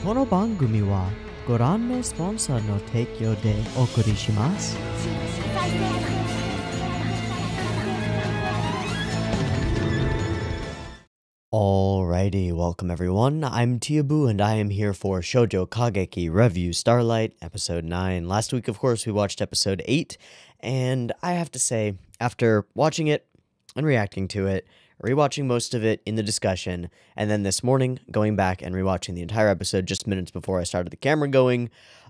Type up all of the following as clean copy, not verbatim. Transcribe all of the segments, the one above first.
この番組はご覧のスポンサーの提供でお送りします。Alrighty, welcome everyone. I'm Teeaboo and I am here for Shoujo Kageki Revue Starlight, episode 9. Last week, of course, we watched episode 8, and I have to say, after watching it and reacting to it, rewatching most of it in the discussion, and then this morning, going back and rewatching the entire episode just minutes before I started the camera going,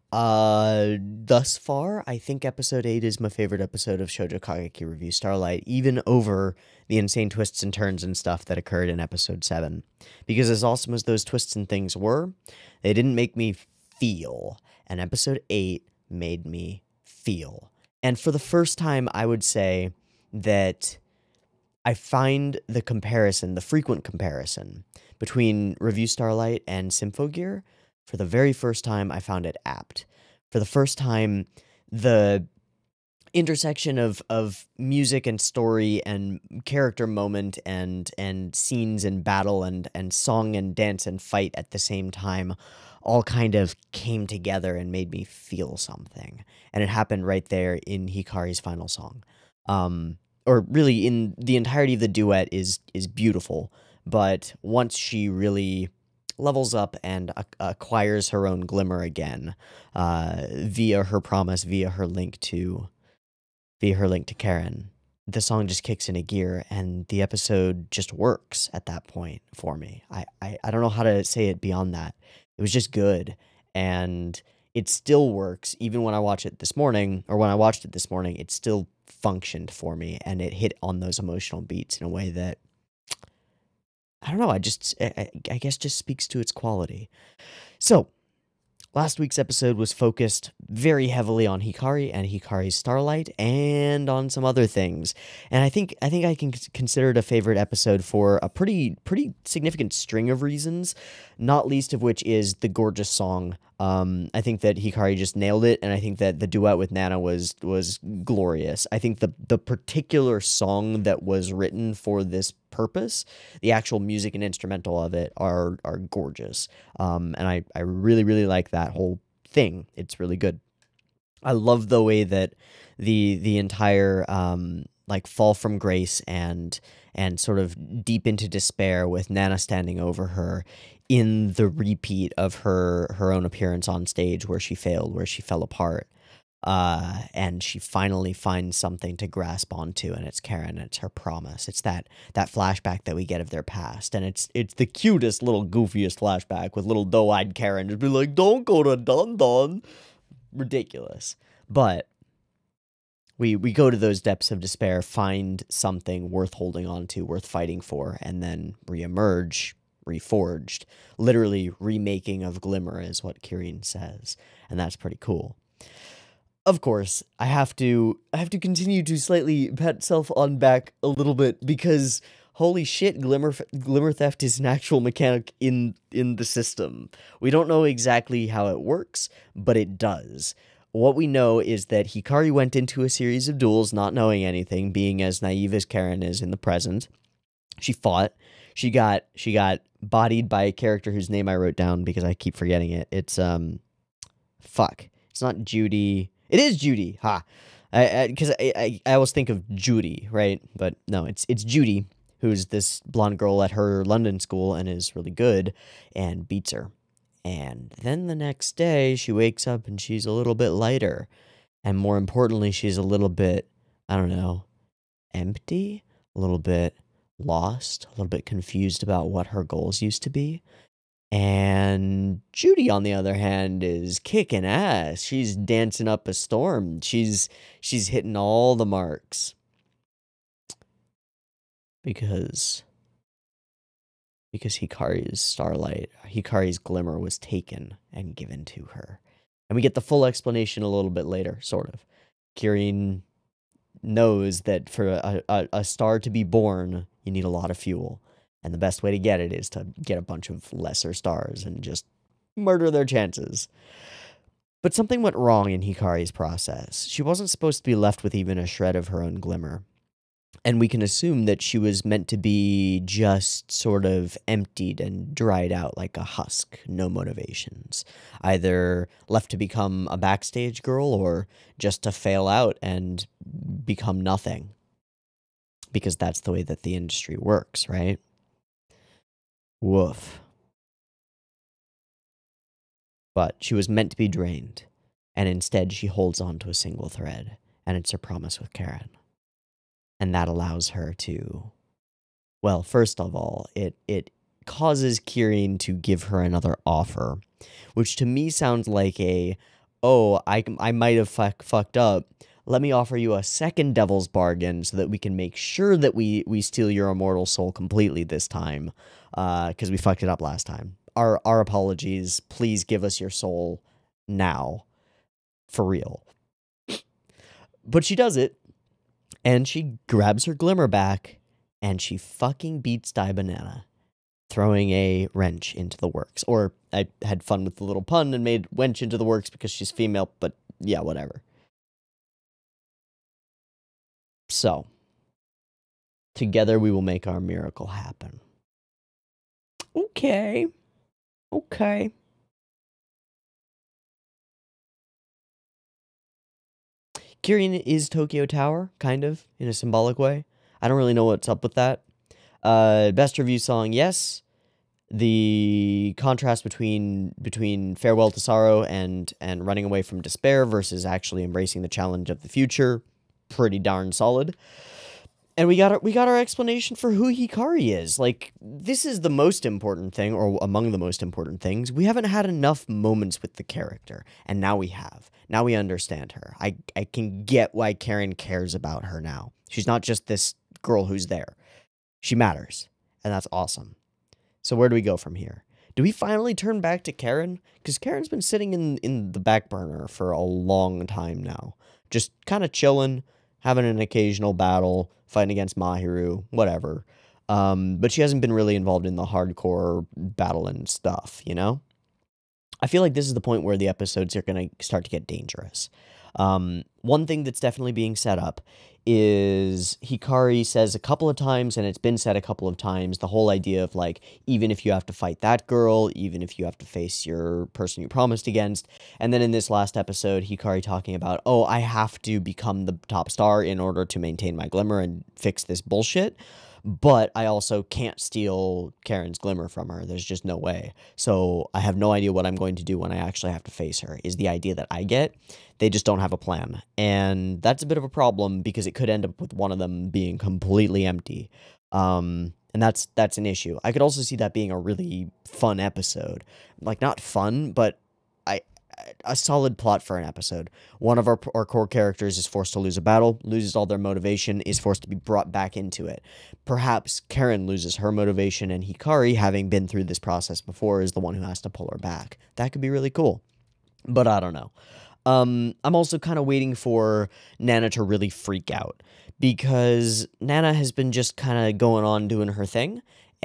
thus far, I think episode 8 is my favorite episode of Shoujo Kageki Revue Starlight, even over the insane twists and turns and stuff that occurred in episode 7. Because as awesome as those twists and things were, they didn't make me feel, and episode 8 made me feel. And for the first time, I would say that I find the frequent comparison between Revue Starlight and Symphogear, for the very first time, I found it apt. For the first time, the intersection of music and story and character moment and scenes and battle and song and dance and fight at the same time all kind of came together and made me feel something. And it happened right there in Hikari's final song. Or really, in the entirety of the duet is beautiful, but once she really levels up and acquires her own glimmer again, via her promise, via her link to Karen, the song just kicks in a gear, and the episode just works at that point for me. I don't know how to say it beyond that. It was just good, and it still works even when I watch it this morning, or when I watched it this morning, it still functioned for me, and it hit on those emotional beats in a way that, I don't know, I guess just speaks to its quality. So, last week's episode was focused very heavily on Hikari and Hikari's Starlight, and on some other things. And I think I can consider it a favorite episode for a pretty significant string of reasons, not least of which is the gorgeous song. I think that Hikari just nailed it, and I think that the duet with Nana was glorious. I think the particular song that was written for this purpose, the actual music and instrumental of it, are gorgeous. And I really like that whole thing. It's really good. I love the way that the entire like fall from grace and sort of deep into despair with Nana standing over her in the repeat of her own appearance on stage where she failed, where she fell apart. And she finally finds something to grasp onto, and it's Karen, and it's her promise. It's that flashback that we get of their past, and it's the cutest little goofiest flashback with little doe-eyed Karen just be like, "Don't go to Dun Dun." Ridiculous. But we go to those depths of despair, find something worth holding on to, worth fighting for, and then reemerge, reforged. Literally remaking of Glimmer is what Kirin says, and that's pretty cool. Of course, I have to continue to slightly pat self on back a little bit, because holy shit, Glimmer theft is an actual mechanic in the system. We don't know exactly how it works, but it does. What we know is that Hikari went into a series of duels not knowing anything, being as naive as Karen is in the present. She fought. She got bodied by a character whose name I wrote down because I keep forgetting it. It's fuck. It's not Judy. It is Judy. Ha. Because I always think of Judy, right? But no, it's Judy, who's this blonde girl at her London school and is really good, and beats her. And then the next day, she wakes up and she's a little bit lighter. And more importantly, she's a little bit, I don't know, empty, a little bit lost, a little bit confused about what her goals used to be. And Judy, on the other hand, is kicking ass. She's dancing up a storm. She's hitting all the marks. Because Hikari's glimmer was taken and given to her. And we get the full explanation a little bit later, sort of. Kirin knows that for a star to be born, you need a lot of fuel. And the best way to get it is to get a bunch of lesser stars and just murder their chances. But something went wrong in Hikari's process. She wasn't supposed to be left with even a shred of her own glimmer. And we can assume that she was meant to be just sort of emptied and dried out like a husk, no motivations. Either left to become a backstage girl or just to fail out and become nothing. Because that's the way that the industry works, right? Woof. But she was meant to be drained, and instead she holds on to a single thread, and it's her promise with Karen. And that allows her to, well, first of all, it causes Kieran to give her another offer, which to me sounds like I might have fucked up. Let me offer you a second devil's bargain so that we can make sure that we steal your immortal soul completely this time, because we fucked it up last time. Our apologies. Please give us your soul now, for real. But she does it, and she grabs her glimmer back, and she fucking beats Dibanana, throwing a wrench into the works. Or I had fun with the little pun and made wench into the works because she's female, but yeah, whatever. So, together we will make our miracle happen. Okay. Okay. Kieran is Tokyo Tower, kind of, in a symbolic way. I don't really know what's up with that. Best review song, yes. The contrast between Farewell to Sorrow and Running Away from Despair versus actually embracing the challenge of the future, pretty darn solid. And we got our explanation for who Hikari is. Like, this is the most important thing, or among the most important things. We haven't had enough moments with the character, and now we have. Now we understand her. I can get why Karen cares about her now. She's not just this girl who's there. She matters, and that's awesome. So where do we go from here? Do we finally turn back to Karen? Because Karen's been sitting in the back burner for a long time now. Just kind of chilling, having an occasional battle, fighting against Mahiru, whatever. But she hasn't been really involved in the hardcore battle and stuff, you know? I feel like this is the point where the episodes are going to start to get dangerous. One thing that's definitely being set up is Hikari says a couple of times, and it's been said a couple of times, the whole idea of, like, even if you have to fight that girl, even if you have to face your person you promised against, and then in this last episode, Hikari talking about, oh, I have to become the top star in order to maintain my glimmer and fix this bullshit, but I also can't steal Karen's glimmer from her. There's just no way. So I have no idea what I'm going to do when I actually have to face her, is the idea that I get. They just don't have a plan. And that's a bit of a problem because it could end up with one of them being completely empty. And that's an issue. I could also see that being a really fun episode. Like, not fun, but a solid plot for an episode. One of our core characters is forced to lose a battle, loses all their motivation, is forced to be brought back into it. Perhaps Karen loses her motivation, and Hikari, having been through this process before, is the one who has to pull her back. That could be really cool. But I don't know. I'm also kind of waiting for Nana to really freak out, because Nana has been just kind of going on doing her thing,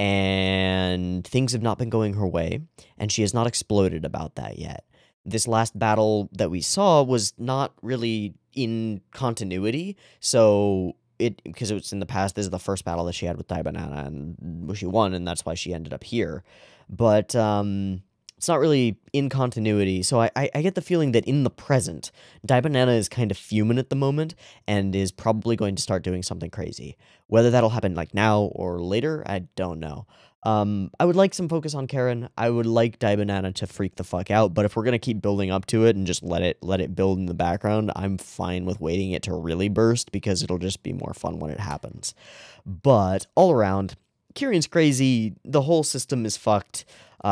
and things have not been going her way, and she has not exploded about that yet. This last battle that we saw was not really in continuity, so because it was in the past, this is the first battle that she had with Dibanana, and she won, and that's why she ended up here. But it's not really in continuity, so I get the feeling that in the present, Dibanana is kind of fuming at the moment, and is probably going to start doing something crazy. Whether that'll happen, like, now or later, I don't know. I would like some focus on Karen. I would like Dibanana to freak the fuck out, but if we're gonna keep building up to it and just let it build in the background, I'm fine with waiting it to really burst, because it'll just be more fun when it happens. But all around, Kieran's crazy. The whole system is fucked.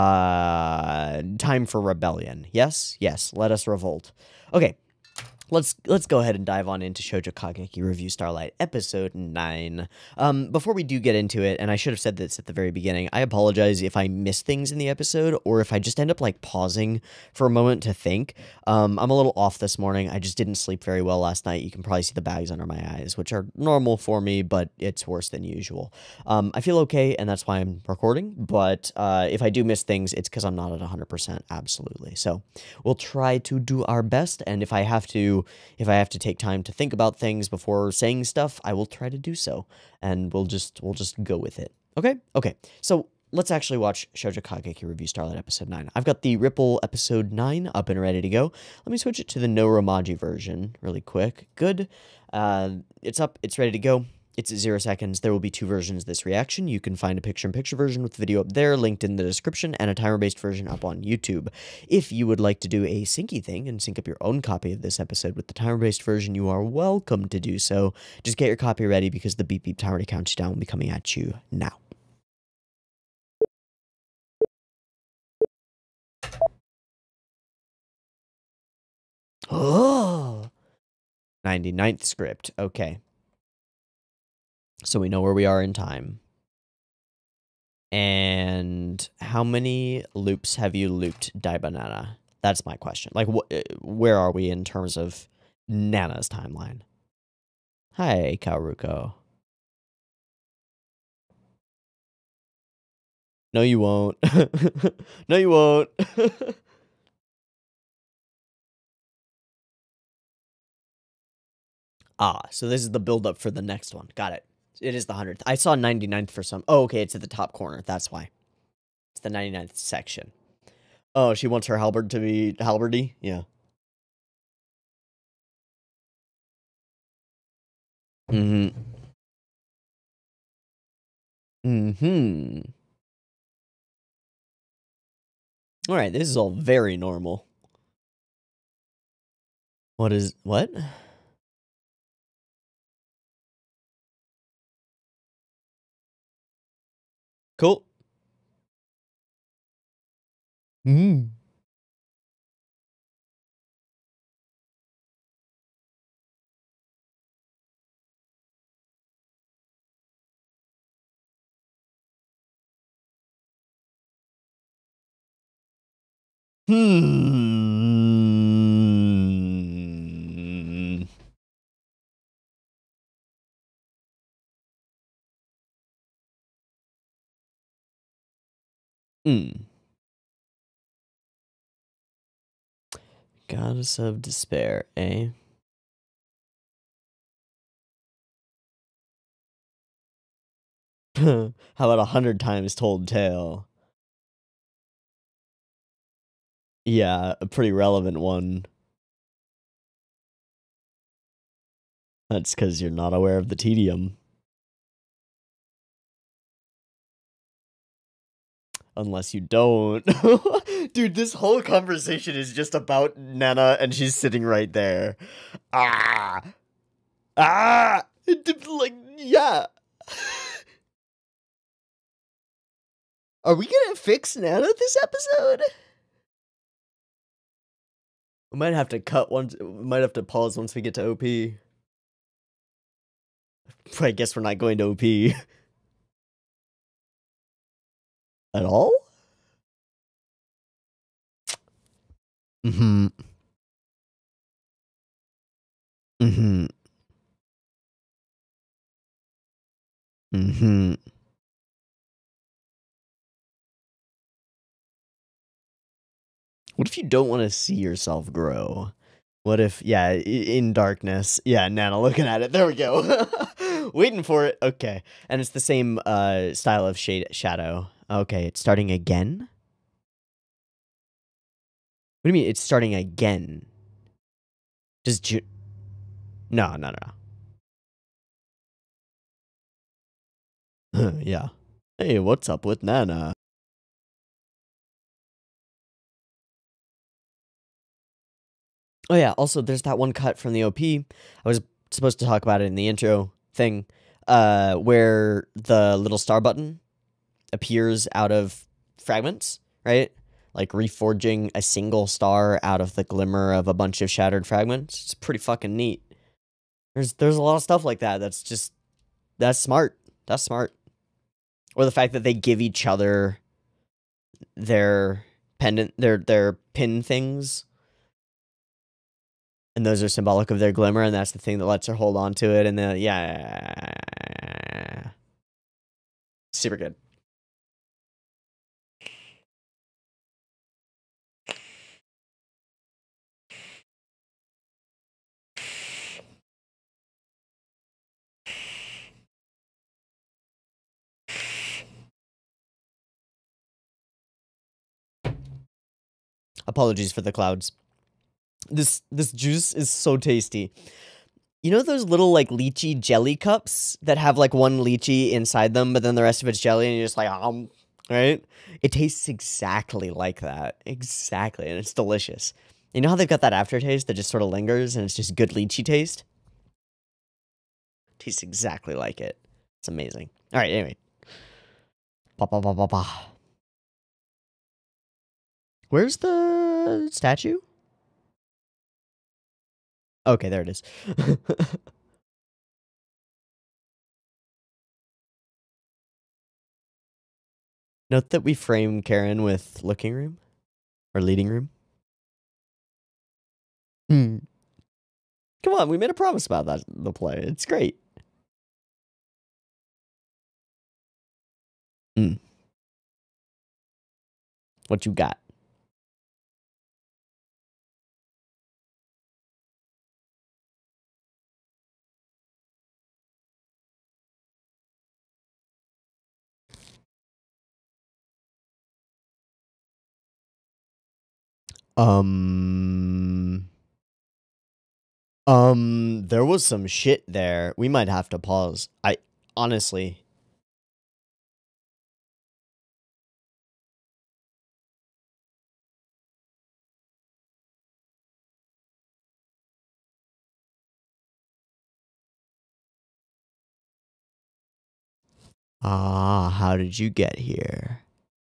Time for rebellion. Yes, let us revolt. Okay. Let's go ahead and dive on into Shoujo Kageki Revue Starlight, episode 9. Before we do get into it, and I should have said this at the very beginning, I apologize if I miss things in the episode, or if I just end up, like, pausing for a moment to think. I'm a little off this morning. I just didn't sleep very well last night. You can probably see the bags under my eyes, which are normal for me, but it's worse than usual. I feel okay, and that's why I'm recording, but if I do miss things, it's because I'm not at 100%, absolutely. So we'll try to do our best, and if I have to if I have to take time to think about things before saying stuff, I will try to do so, and we'll just go with it. Okay? Okay. So let's actually watch Shoujo Kageki Revue Starlight episode 9. I've got the Ripple episode 9 up and ready to go. Let me switch it to the no Romaji version really quick. Good. It's up. It's ready to go. It's 0 seconds. There will be 2 versions of this reaction. You can find a picture-in-picture version with the video up there, linked in the description, and a timer-based version up on YouTube. If you would like to do a syncy thing and sync up your own copy of this episode with the timer-based version, you are welcome to do so. Just get your copy ready because the beep beep timer to count you down will be coming at you now. Oh! 99th script. Okay. So we know where we are in time. And how many loops have you looped Dai Banana? That's my question. Like, where are we in terms of Nana's timeline? Hi, Kaoruko. No, you won't. No, you won't. Ah, so this is the build-up for the next one. Got it. It is the 100th. I saw 99th for some. Oh, okay, it's at the top corner. That's why. It's the 99th section. Oh, she wants her halberd to be halberdy? Yeah. Mm-hmm. Mm-hmm. Alright, this is all very normal. What? Cool. Mm. Hmm. Hmm. Goddess of Despair, eh? How about 100 times told tale? Yeah, a pretty relevant one. That's because you're not aware of the tedium. Unless you don't. Dude, this whole conversation is just about Nana and she's sitting right there. Ah! Ah! Like, yeah. Are we gonna fix Nana this episode? We might have to cut once. We might have to pause once we get to OP. I guess we're not going to OP at all. Mm-hmm. Mm-hmm. Mm-hmm. What if you don't want to see yourself grow? What if, yeah, in darkness. Yeah, Nana looking at it. There we go. Waiting for it. Okay. And it's the same style of shadow. Okay, it's starting again? What do you mean it's starting again? Does No, no, no. Yeah. Hey, what's up with Nana? Oh yeah, also there's that one cut from the OP. I was supposed to talk about it in the intro thing, where the little star button appears out of fragments, right? Like reforging a single star out of the glimmer of a bunch of shattered fragments. It's pretty fucking neat. There's a lot of stuff like that that's smart. That's smart. Or the fact that they give each other their pendant, their pin things, and those are symbolic of their glimmer, and that's the thing that lets her hold on to it. And then, yeah, super good. Apologies for the clouds. This juice is so tasty. You know those little, like, lychee jelly cups that have, like, one lychee inside them, but then the rest of it's jelly, and you're just like, right? It tastes exactly like that. Exactly, and it's delicious. You know how they've got that aftertaste that just sort of lingers, and it's just good lychee taste? Tastes exactly like it. It's amazing. All right, anyway. Ba ba ba ba ba. Where's the statue? Okay, there it is. Note that we frame Karen with looking room or leading room. Hmm. Come on, we made a promise about that in the play. It's great. Hmm. What you got? Um. There was some shit there. We might have to pause. Honestly. Ah, how did you get here?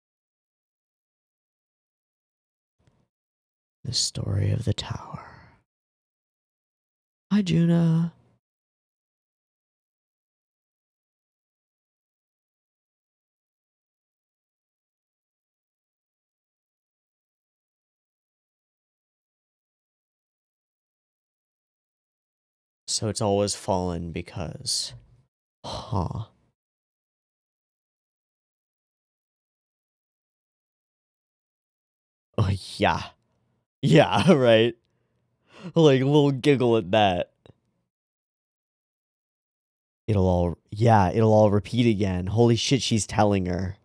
The story of the tower. Hi, Juna. So it's always fallen because... Huh. Oh, yeah. Yeah, right. Like, a little giggle at that. It'll all repeat again. Holy shit, she's telling her.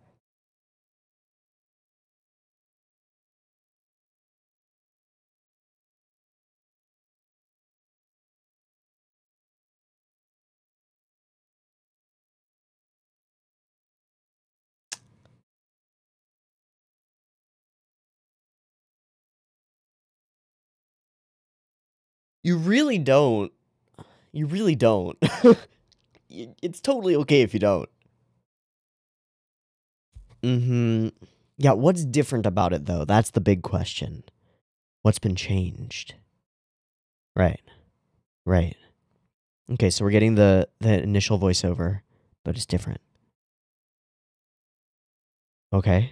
You really don't. You really don't. It's totally okay if you don't. Mm-hmm. Yeah, what's different about it, though? That's the big question. What's been changed? Right. Right. Okay, so we're getting the initial voiceover, but it's different. Okay.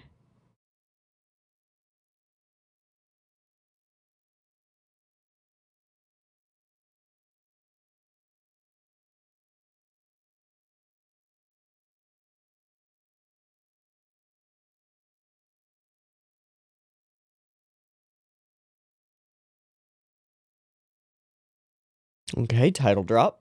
Okay, title drop.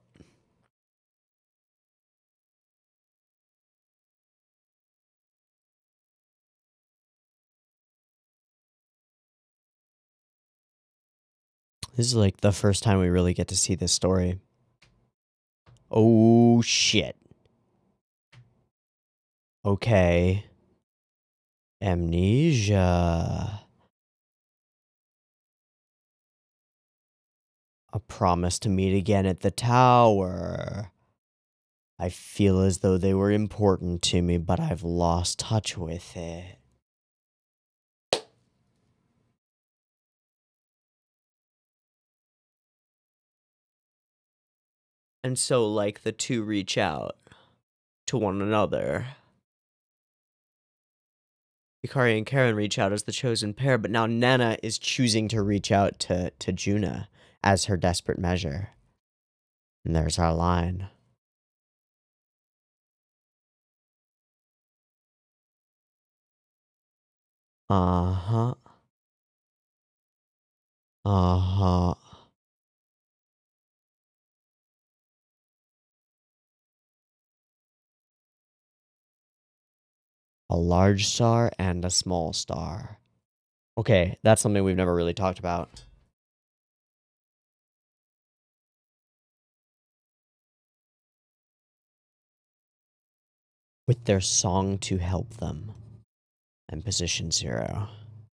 This is like the first time we really get to see this story. Oh, shit. Okay. Amnesia. A promise to meet again at the tower. I feel as though they were important to me, but I've lost touch with it. And so, like, the two reach out to one another. Hikari and Karen reach out as the chosen pair, but now Nana is choosing to reach out to Juna as her desperate measure. And there's our line. Uh-huh. Uh-huh. A large star and a small star. Okay, that's something we've never really talked about. With their song to help them. And position 0.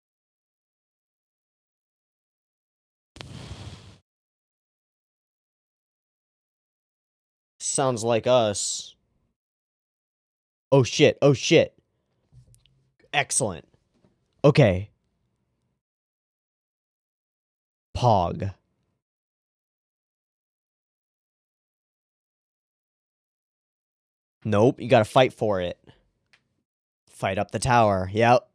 Sounds like us. Oh shit, oh shit. Excellent. Okay. Pog. Nope, you gotta fight for it. Fight up the tower, yep.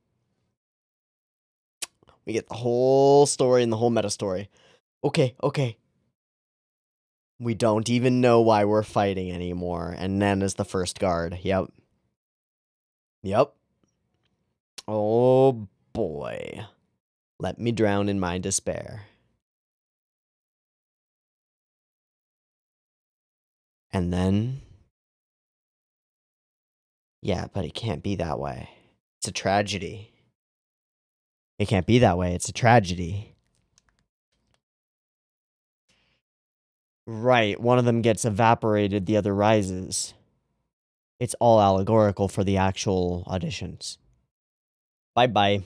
We get the whole story and the whole meta story. Okay, okay. We don't even know why we're fighting anymore, and Nen is the first guard, yep. Yep. Oh boy. Let me drown in my despair. And then... Yeah, but it can't be that way. It's a tragedy. It can't be that way. It's a tragedy. Right, one of them gets evaporated, the other rises. It's all allegorical for the actual auditions. Bye-bye.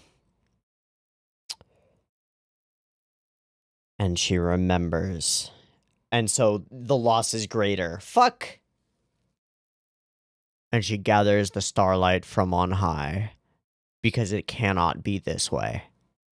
And she remembers. And so the loss is greater. Fuck! And she gathers the starlight from on high. Because it cannot be this way.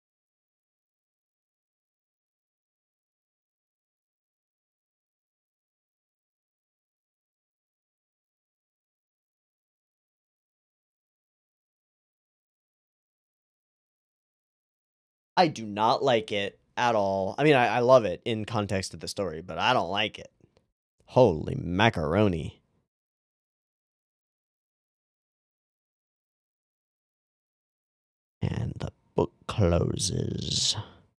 I do not like it at all. I mean, I love it in context of the story, but I don't like it. Holy macaroni. And the book closes.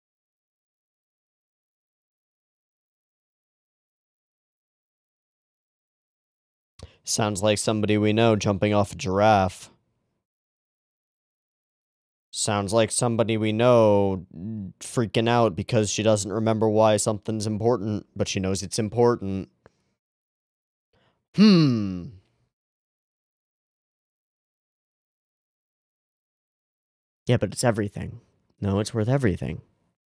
Sounds like somebody we know jumping off a giraffe. Sounds like somebody we know freaking out because she doesn't remember why something's important, but she knows it's important. Yeah, but it's everything. No, it's worth everything.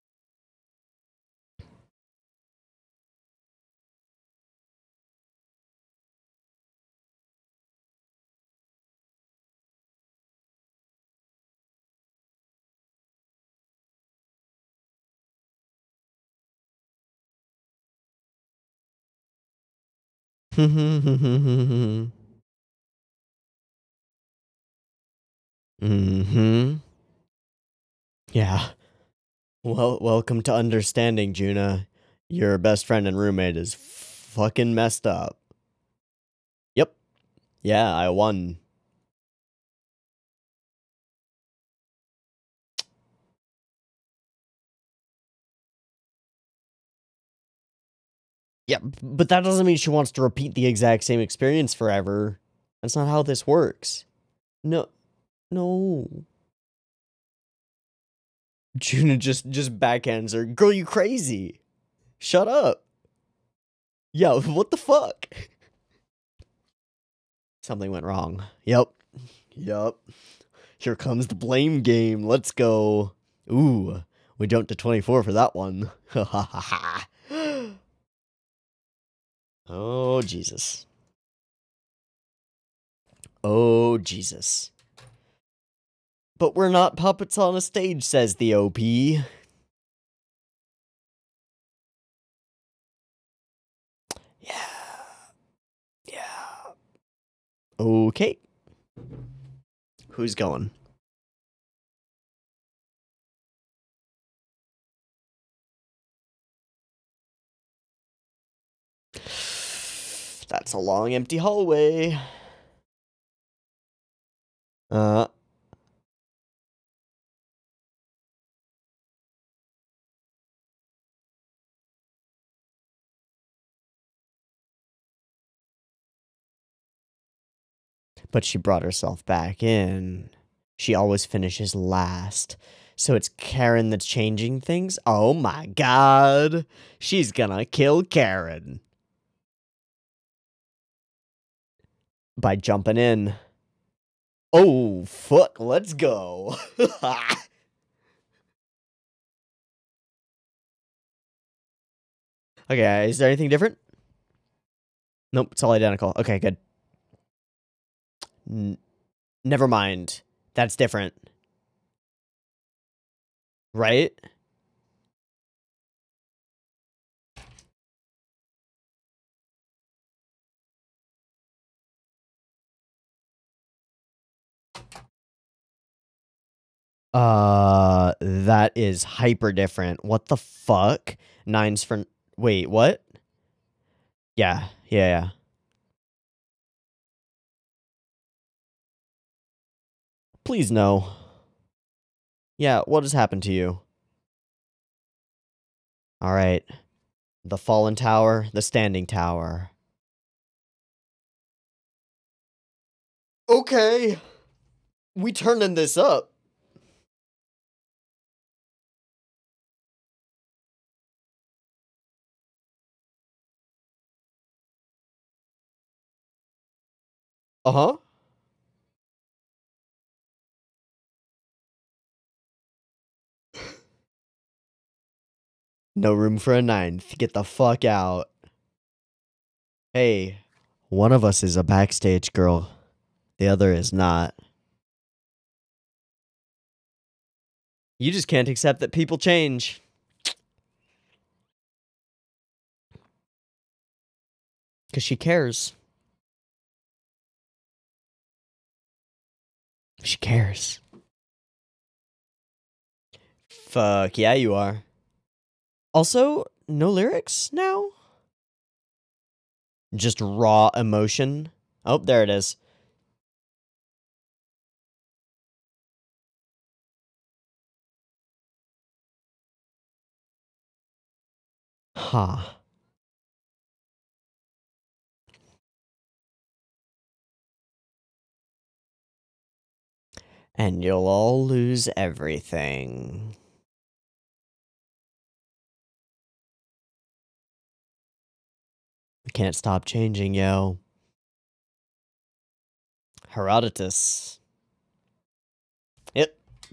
Yeah. Well, welcome to understanding, Juna. Your best friend and roommate is fucking messed up. Yep. Yeah, I won. Yeah, but that doesn't mean she wants to repeat the exact same experience forever. That's not how this works. No. No. Juna just backhands her. Girl, you crazy. Shut up. Yeah, what the fuck? Something went wrong. Yep. Yep. Here comes the blame game. Let's go. Ooh, we jumped to 24 for that one. Ha ha ha ha. Oh, Jesus. Oh, Jesus. But we're not puppets on a stage, says the OP. Yeah. Yeah. Okay. Who's going? That's a long, empty hallway. But she brought herself back in. She always finishes last. So it's Karen that's changing things? Oh my god. She's gonna kill Karen. By jumping in. Oh, fuck, let's go. Okay, is there anything different? Nope, it's all identical. Okay, good. Never mind. That's different. Right? That is hyper different. What the fuck? Nines for... Wait, what? Yeah. Please no. Yeah, what has happened to you? Alright. The fallen tower, the standing tower. Okay. We turning this up. Uh-huh. No room for a ninth. Get the fuck out. Hey, one of us is a backstage girl. The other is not. You just can't accept that people change. Because she cares. She cares. Fuck, yeah, you are. Also, no lyrics now? Just raw emotion. Oh, there it is. Huh. And you'll all lose everything. Can't stop changing, yo. Herodotus. Yep.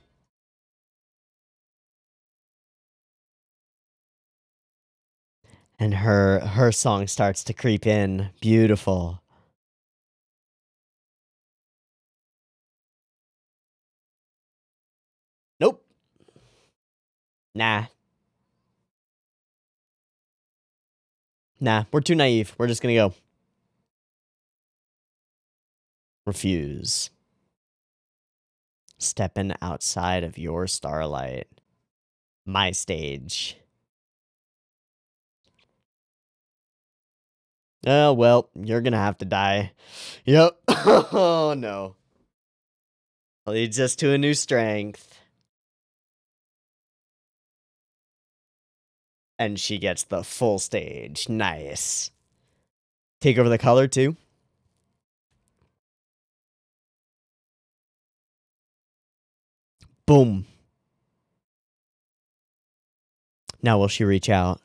And her song starts to creep in. Beautiful. Nope. Nah. Nah, we're too naive. We're just gonna go. Refuse. Stepping outside of your starlight. My stage. Oh, well, you're gonna have to die. Yep. Oh, no. Leads us to a new strength. And she gets the full stage. Nice. Take over the color, too. Boom. Now will she reach out?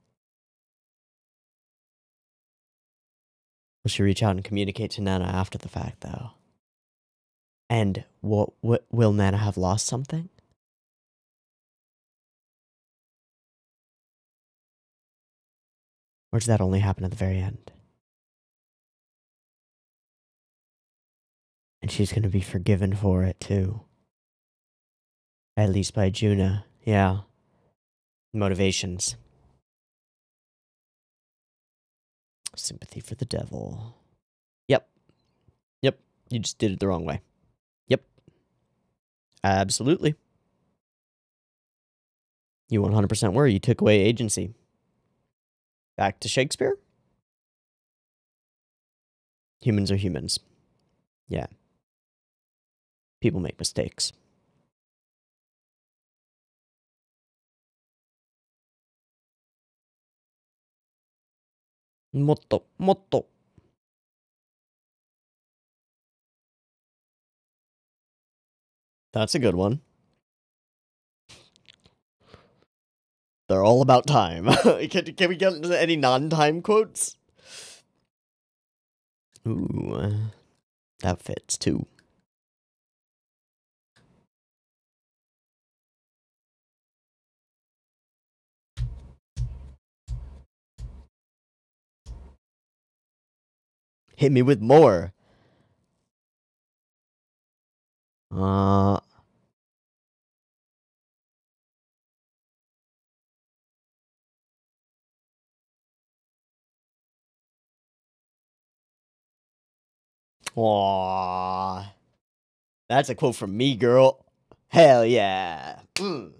Will she reach out and communicate to Nana after the fact, though? And what will Nana have lost something? Or does that only happen at the very end? And she's going to be forgiven for it, too. At least by Juna. Yeah. Motivations. Sympathy for the devil. Yep. Yep. You just did it the wrong way. Yep. Absolutely. You 100% were. You took away agency. Back to Shakespeare? Humans are humans. Yeah. People make mistakes. Motto. Motto. That's a good one. They're all about time. Can we get into any non-time quotes? Ooh, that fits too. Hit me with more. Aww. That's a quote from me, girl. Hell yeah. And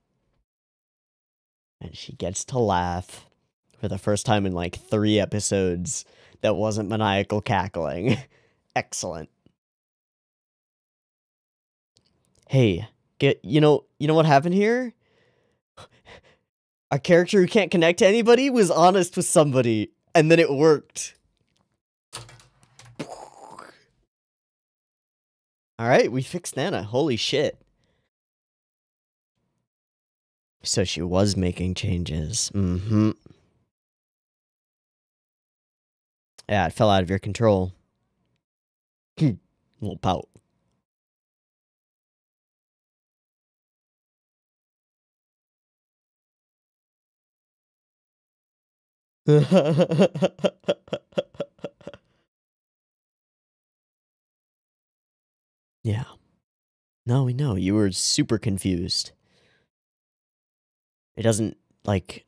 she gets to laugh for the first time in like 3 episodes that wasn't maniacal cackling. Excellent. Hey, you know what happened here? Our character who can't connect to anybody was honest with somebody, and then it worked. Alright, we fixed Nana. Holy shit. So she was making changes. Mm-hmm. Yeah, it fell out of your control. Little pout. Yeah. No, we know. You were super confused. It doesn't, like...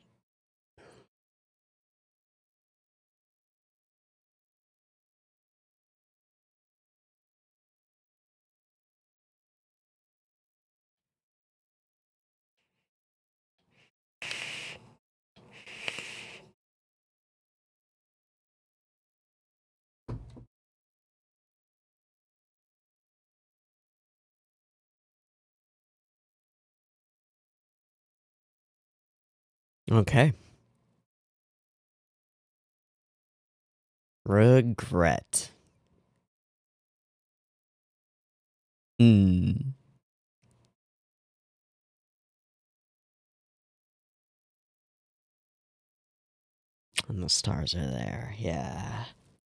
Okay. Regret. Hmm. And the stars are there, yeah.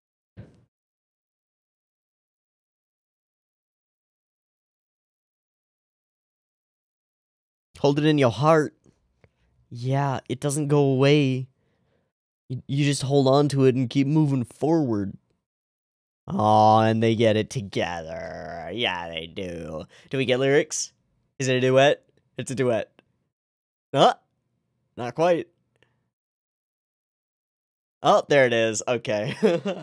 Hold it in your heart. Yeah, it doesn't go away. You just hold on to it and keep moving forward. Oh, and they get it together. Yeah, they do. Do we get lyrics? Is it a duet? It's a duet. Huh? Not quite. Oh, there it is. Okay.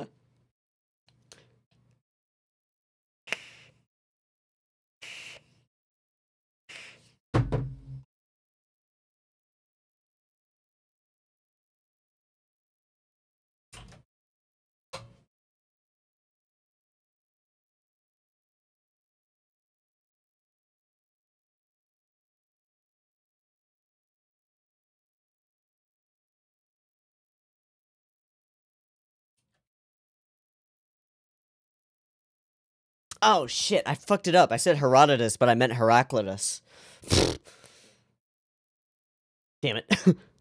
Oh, shit. I fucked it up. I said Herodotus, but I meant Heraclitus. Damn it.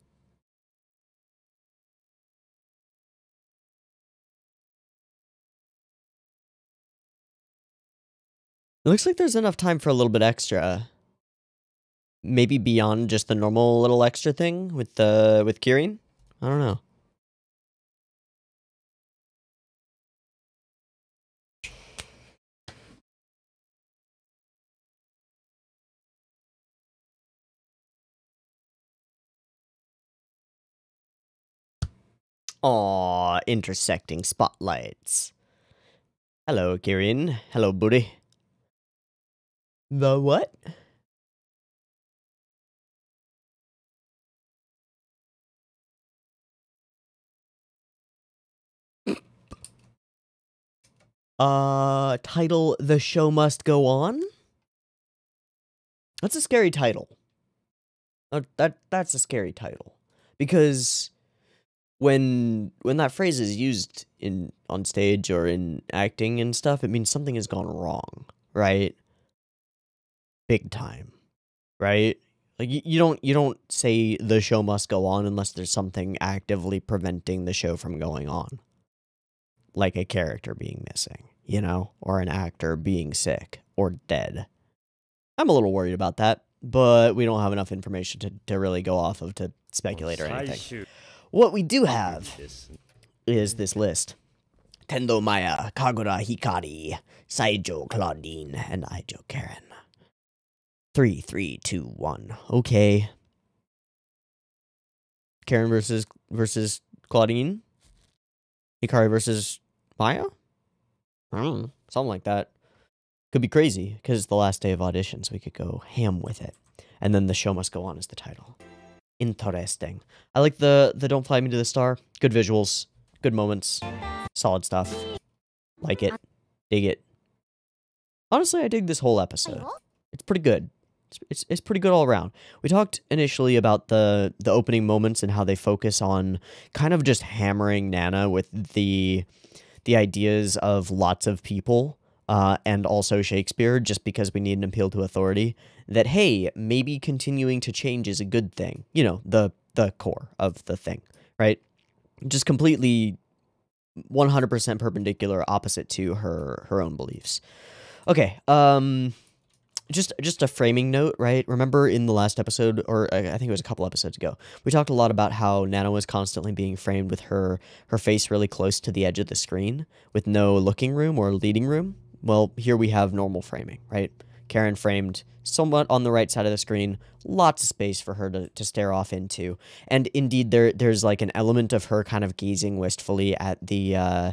It looks like there's enough time for a little bit extra. Maybe beyond just the normal little extra thing with Kirin? I don't know. Aw, intersecting spotlights. Hello, Kirin. Hello, booty. The what? Title The Show Must Go On? That's a scary title. That's a scary title. Because when that phrase is used on stage or in acting and stuff, it means something has gone wrong, right? Big time, right? Like, you don't say the show must go on unless there's something actively preventing the show from going on. Like a character being missing, you know? Or an actor being sick or dead. I'm a little worried about that, but we don't have enough information to really go off of to speculate or anything. What we do have is this list. Tendo Maya, Kagura Hikari, Saijo Claudine, and Aijo Karen. 3, 3, 2, 1. Okay. Karen versus Claudine? Hikari versus Maya? I don't know. Something like that. Could be crazy, because it's the last day of auditions. We could go ham with it. And then the show must go on as the title. Interesting. I like the Don't Fly Me to the Star. Good visuals. Good moments. Solid stuff. Like it. Dig it. Honestly, I dig this whole episode. It's pretty good. It's pretty good all around. We talked initially about the opening moments and how they focus on kind of just hammering Nana with the ideas of lots of people and also Shakespeare, just because we need an appeal to authority. That, hey, maybe continuing to change is a good thing. You know, the core of the thing, right? Just completely 100% perpendicular, opposite to her own beliefs. Okay, just a framing note, right? Remember in the last episode, or I think it was a couple episodes ago, we talked a lot about how Nana was constantly being framed with her face really close to the edge of the screen, with no looking room or leading room. Well, here we have normal framing, right? Karen framed somewhat on the right side of the screen, lots of space for her to stare off into. And indeed, there's like an element of her kind of gazing wistfully at the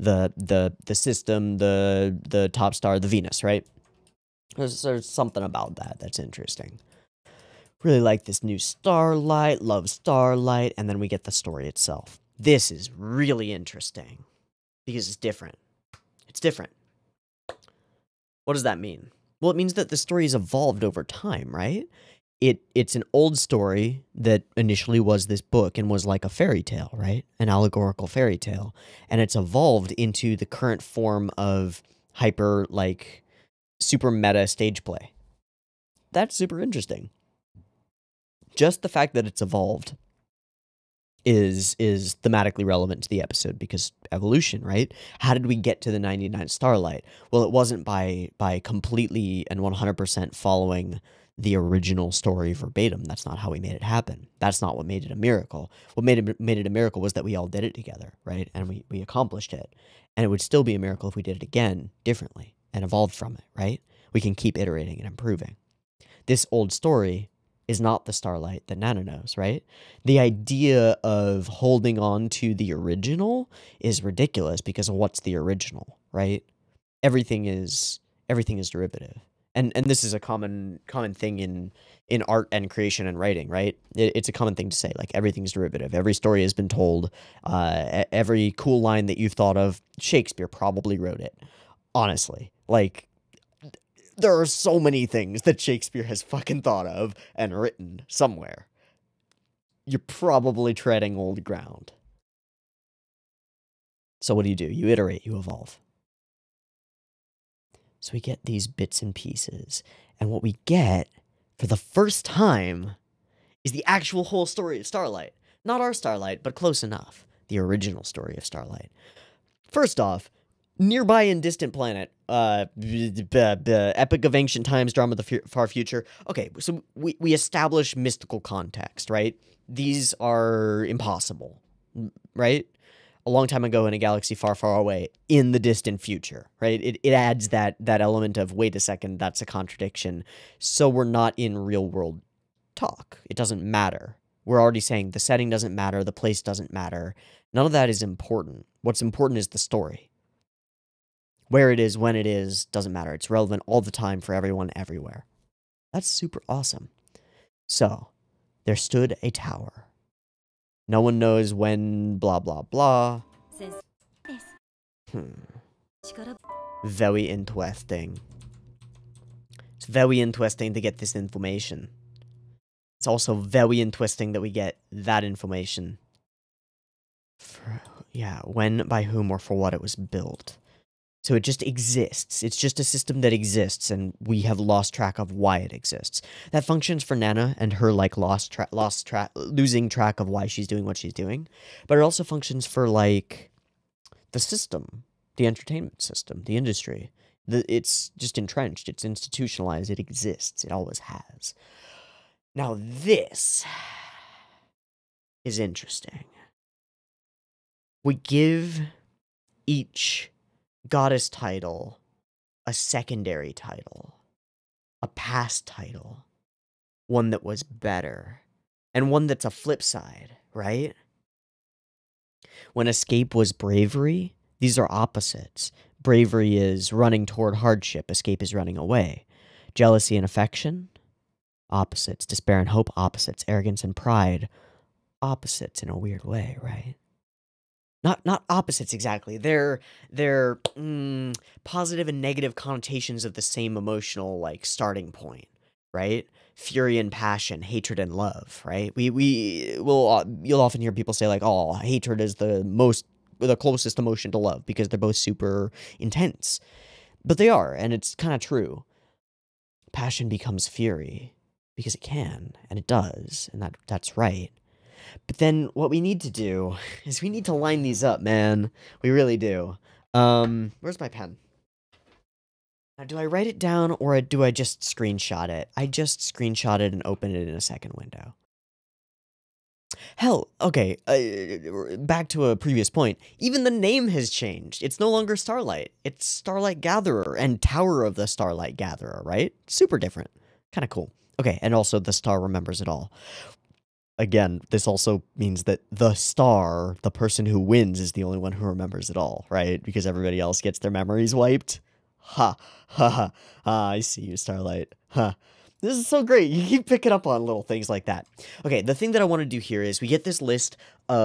system, the top star, the Venus, right? There's something about that that's interesting. Really like this new Starlight, love Starlight, and then we get the story itself. This is really interesting because it's different. It's different. What does that mean? Well, it means that the story has evolved over time, right? It's an old story that initially was this book and was like a fairy tale, right? An allegorical fairy tale. And it's evolved into the current form of hyper, like, super meta stage play. That's super interesting. Just the fact that it's evolved is thematically relevant to the episode, because evolution, right? How did we get to the 99 Starlight? Well, it wasn't by completely and 100% following the original story verbatim. That's not how we made it happen. That's not what made it a miracle. What made it a miracle was that we all did it together, right? And we accomplished it. And it would still be a miracle if we did it again differently and evolved from it, right? We can keep iterating and improving. This old story is not the Starlight that Nana knows, right? The idea of holding on to the original is ridiculous, because of what's the original, right? Everything is derivative. And this is a common thing in art and creation and writing, right? It's a common thing to say, like, everything's derivative. Every story has been told. Every cool line that you've thought of, Shakespeare probably wrote it. Honestly, like, there are so many things that Shakespeare has fucking thought of and written somewhere. You're probably treading old ground. So what do? You iterate, you evolve. So we get these bits and pieces, and what we get for the first time is the actual whole story of Starlight. Not our Starlight, but close enough. The original story of Starlight. First off, nearby and distant planet, epic of ancient times, drama of the far future. Okay, so we establish mystical context, right? These are impossible, right? A long time ago in a galaxy far, far away, in the distant future, right? It adds that element of, wait a second, that's a contradiction. So we're not in real world talk. It doesn't matter. We're already saying the setting doesn't matter, the place doesn't matter. None of that is important. What's important is the story. Where it is, when it is, doesn't matter. It's relevant all the time for everyone, everywhere. That's super awesome. So, there stood a tower. No one knows when, blah, blah, blah. Very interesting. It's very interesting to get this information. It's also very interesting that we get that information. Yeah, when, by whom, or for what it was built. So it just exists. It's just a system that exists, and we have lost track of why it exists. That functions for Nana and her, like, losing track of why she's doing what she's doing. But it also functions for, like, the system, the entertainment system, the industry. It's just entrenched. It's institutionalized. It exists. It always has. Now, this is interesting. We give each goddess title a secondary title, a past title, one that was better, and one that's a flip side, right? When escape was bravery, these are opposites. Bravery is running toward hardship, escape is running away. Jealousy and affection, opposites. Despair and hope, opposites. Arrogance and pride, opposites in a weird way, right? Not opposites exactly. They're positive and negative connotations of the same emotional, like, starting point, right? Fury and passion, hatred and love, right? You'll often hear people say, like, oh, hatred is the closest emotion to love because they're both super intense. But they are, and it's kind of true. Passion becomes fury because it can, and it does, and that's right. But then what we need to do is we need to line these up, man. We really do. Where's my pen? Now, do I write it down or do I just screenshot it? I just screenshot it and open it in a second window. Hell, okay, back to a previous point. Even the name has changed. It's no longer Starlight. It's Starlight Gatherer and Tower of the Starlight Gatherer, right? Super different. Kind of cool. Okay, and also the star remembers it all. Again, this also means that the star, the person who wins, is the only one who remembers it all, right? Because everybody else gets their memories wiped. Ha, ha, ha. Ah, I see you, Starlight. Ha. This is so great. You keep picking up on little things like that. Okay, the thing that I want to do here is we get this list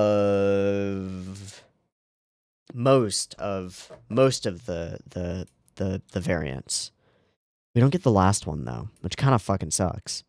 of most of the variants. We don't get the last one, though, which kind of fucking sucks.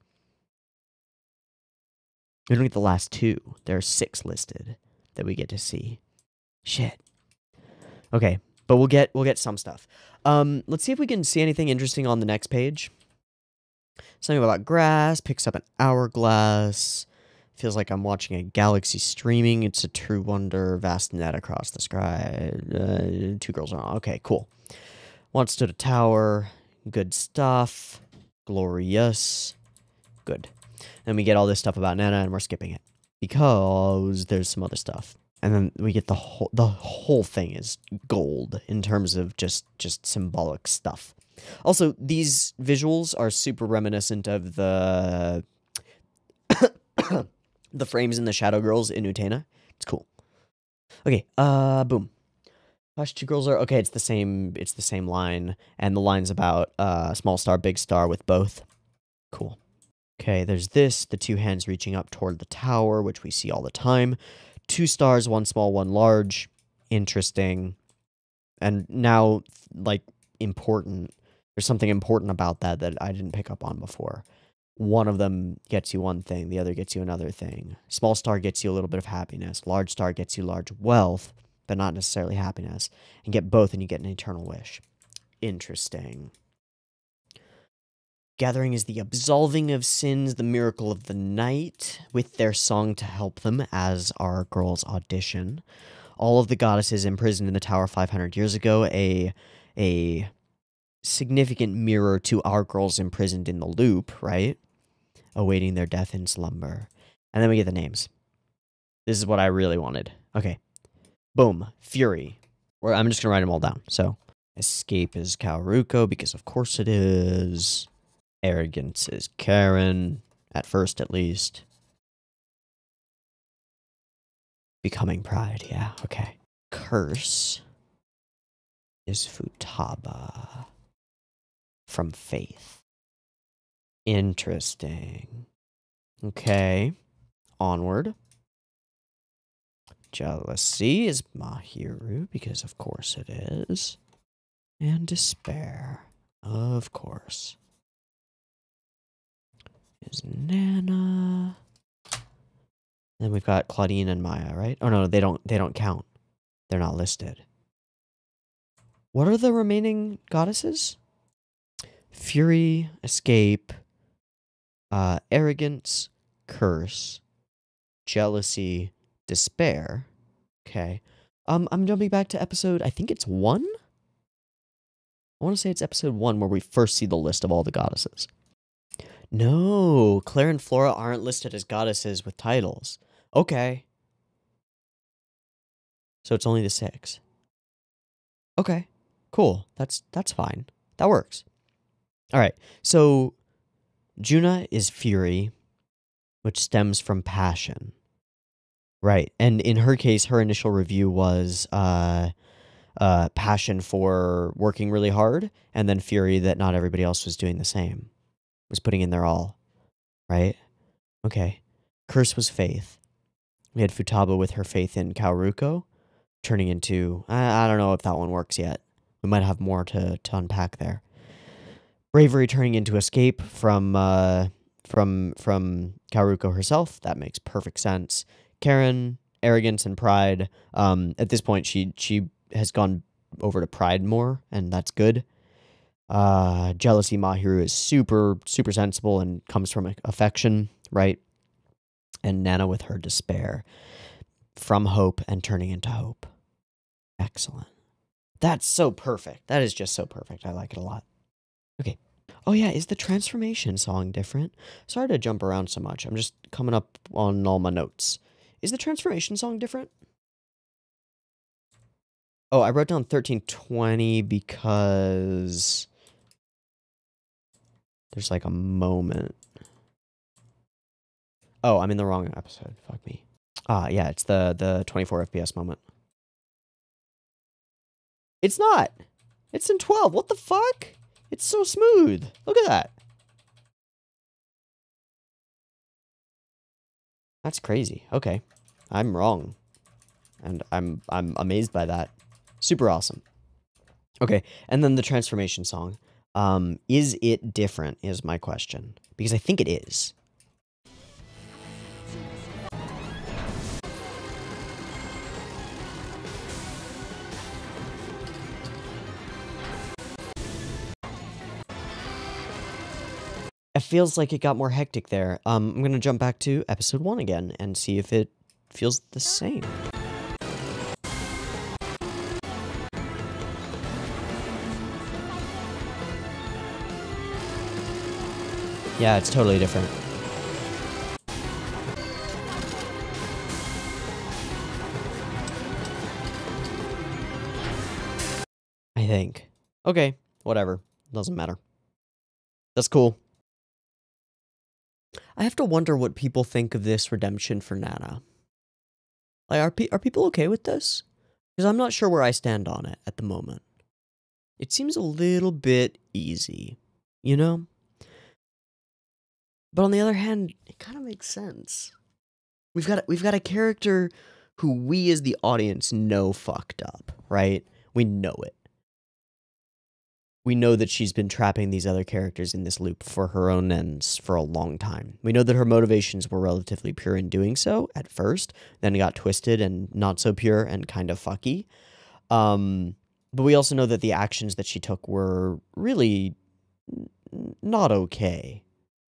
We don't get the last two. There are 6 listed that we get to see. Shit. Okay, but we'll get some stuff. Let's see if we can see anything interesting on the next page. Something about grass, picks up an hourglass. Feels like I'm watching a galaxy streaming. It's a true wonder, vast net across the sky. 2 girls on. Okay, cool. Once stood a tower. Good stuff. Glorious. Good. Then we get all this stuff about Nana, and we're skipping it because there's some other stuff. And then we get the whole thing is gold in terms of just symbolic stuff. Also, these visuals are super reminiscent of the the frames in the Shadow Girls in Utena. It's cool. Okay, boom. Hush, 2 girls are okay. It's the same line, and the line's about small star, big star with both. Cool. Okay, there's this, the 2 hands reaching up toward the tower, which we see all the time. 2 stars, 1 small, 1 large. Interesting. And now, like, important. There's something important about that I didn't pick up on before. One of them gets you one thing, the other gets you another thing. Small star gets you a little bit of happiness. Large star gets you large wealth, but not necessarily happiness. And get both and you get an eternal wish. Interesting. Gathering is the absolving of sins, the miracle of the night, with their song to help them as our girls audition. All of the goddesses imprisoned in the tower 500 years ago, a significant mirror to our girls imprisoned in the loop, right? Awaiting their death in slumber. And then we get the names. This is what I really wanted. Okay. Boom. Fury. I'm just going to write them all down. So, escape is Kaoruko, because of course it is. Arrogance is Karen, at first at least. Becoming pride, yeah, okay. Curse is Futaba from Faith. Interesting. Okay, onward. Jealousy is Mahiru, because of course it is. And despair, of course, is Nana. Then we've got Claudine and Maya, right? Oh no, they don't count. They're not listed. What are the remaining goddesses? Fury, escape, arrogance, curse, jealousy, despair. Okay. I'm jumping back to episode, I think it's 1? I want to say it's episode 1 where we first see the list of all the goddesses. No, Claire and Flora aren't listed as goddesses with titles. Okay. So it's only the 6. Okay. Cool. That's fine. That works. All right. So Juna is fury, which stems from passion. Right. And in her case, her initial review was passion for working really hard, and then fury that not everybody else was doing the same. Was putting in their all. Right? Okay. Curse was faith. We had Futaba with her faith in Kaoruko, turning into... I don't know if that one works yet. We might have more to unpack there. Bravery turning into escape from Kaoruko herself. That makes perfect sense. Karen, arrogance and pride. At this point, she has gone over to pride more, and that's good. Jealousy, Mahiru is super sensible and comes from affection, right? And Nana with her despair, from hope and turning into hope. Excellent. That's so perfect. That is just so perfect. I like it a lot. Okay. Oh yeah, is the transformation song different? Sorry to jump around so much. I'm just coming up on all my notes. Is the transformation song different? Oh, I wrote down 1320 because there's like a moment. Oh, I'm in the wrong episode. Fuck me. Yeah, it's the 24 FPS moment. It's not. It's in 12. What the fuck? It's so smooth. Look at that. That's crazy. Okay. I'm wrong. And I'm amazed by that. Super awesome. Okay, and then the transformation song. Is it different is my question. Because I think it is. It feels like it got more hectic there. I'm going to jump back to episode 1 again and see if it feels the same. Yeah, it's totally different. I think. Okay, whatever. Doesn't matter. That's cool. I have to wonder what people think of this redemption for Nana. Like, are people okay with this? Because I'm not sure where I stand on it at the moment. It seems a little bit easy, you know? But on the other hand, it kind of makes sense. We've got a character who we as the audience know fucked up, right? We know it. We know that she's been trapping these other characters in this loop for her own ends for a long time. We know that her motivations were relatively pure in doing so at first, then got twisted and not so pure and kind of fucky. But we also know that the actions that she took were really not okay.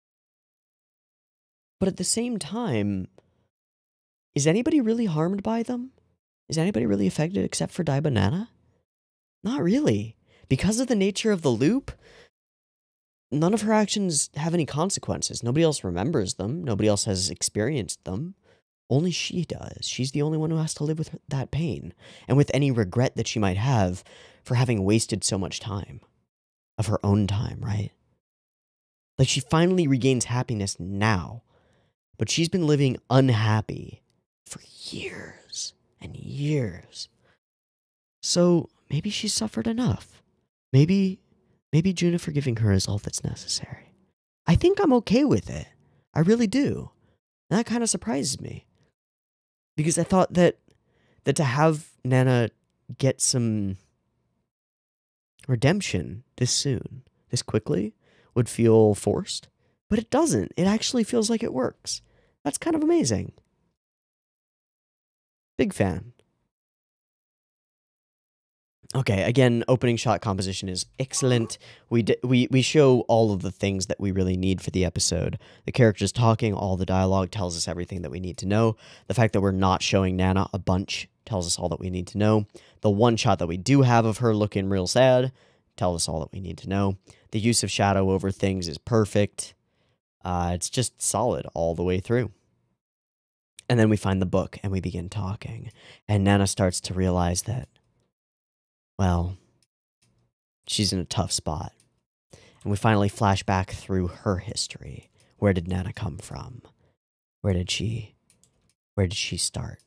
But at the same time, is anybody really harmed by them? Is anybody really affected except for Dai Banana? Not really. Because of the nature of the loop, none of her actions have any consequences. Nobody else remembers them. Nobody else has experienced them. Only she does. She's the only one who has to live with that pain, and with any regret that she might have for having wasted so much time. Of her own time, right? Like, she finally regains happiness now, but she's been living unhappy for years and years. So, maybe she's suffered enough. Maybe Juna forgiving her is all that's necessary. I think I'm okay with it. I really do. And that kind of surprises me. Because I thought that to have Nana get some redemption this soon, this quickly, would feel forced. But it doesn't. It actually feels like it works. That's kind of amazing. Big fan. Okay, again, opening shot composition is excellent. We show all of the things that we really need for the episode. The characters talking, all the dialogue tells us everything that we need to know. The fact that we're not showing Nana a bunch tells us all that we need to know. The one shot that we do have of her looking real sad tells us all that we need to know. The use of shadow over things is perfect. It's just solid all the way through. And then we find the book and we begin talking. And Nana starts to realize that, well, she's in a tough spot. And we finally flash back through her history. Where did Nana come from? Where did she start?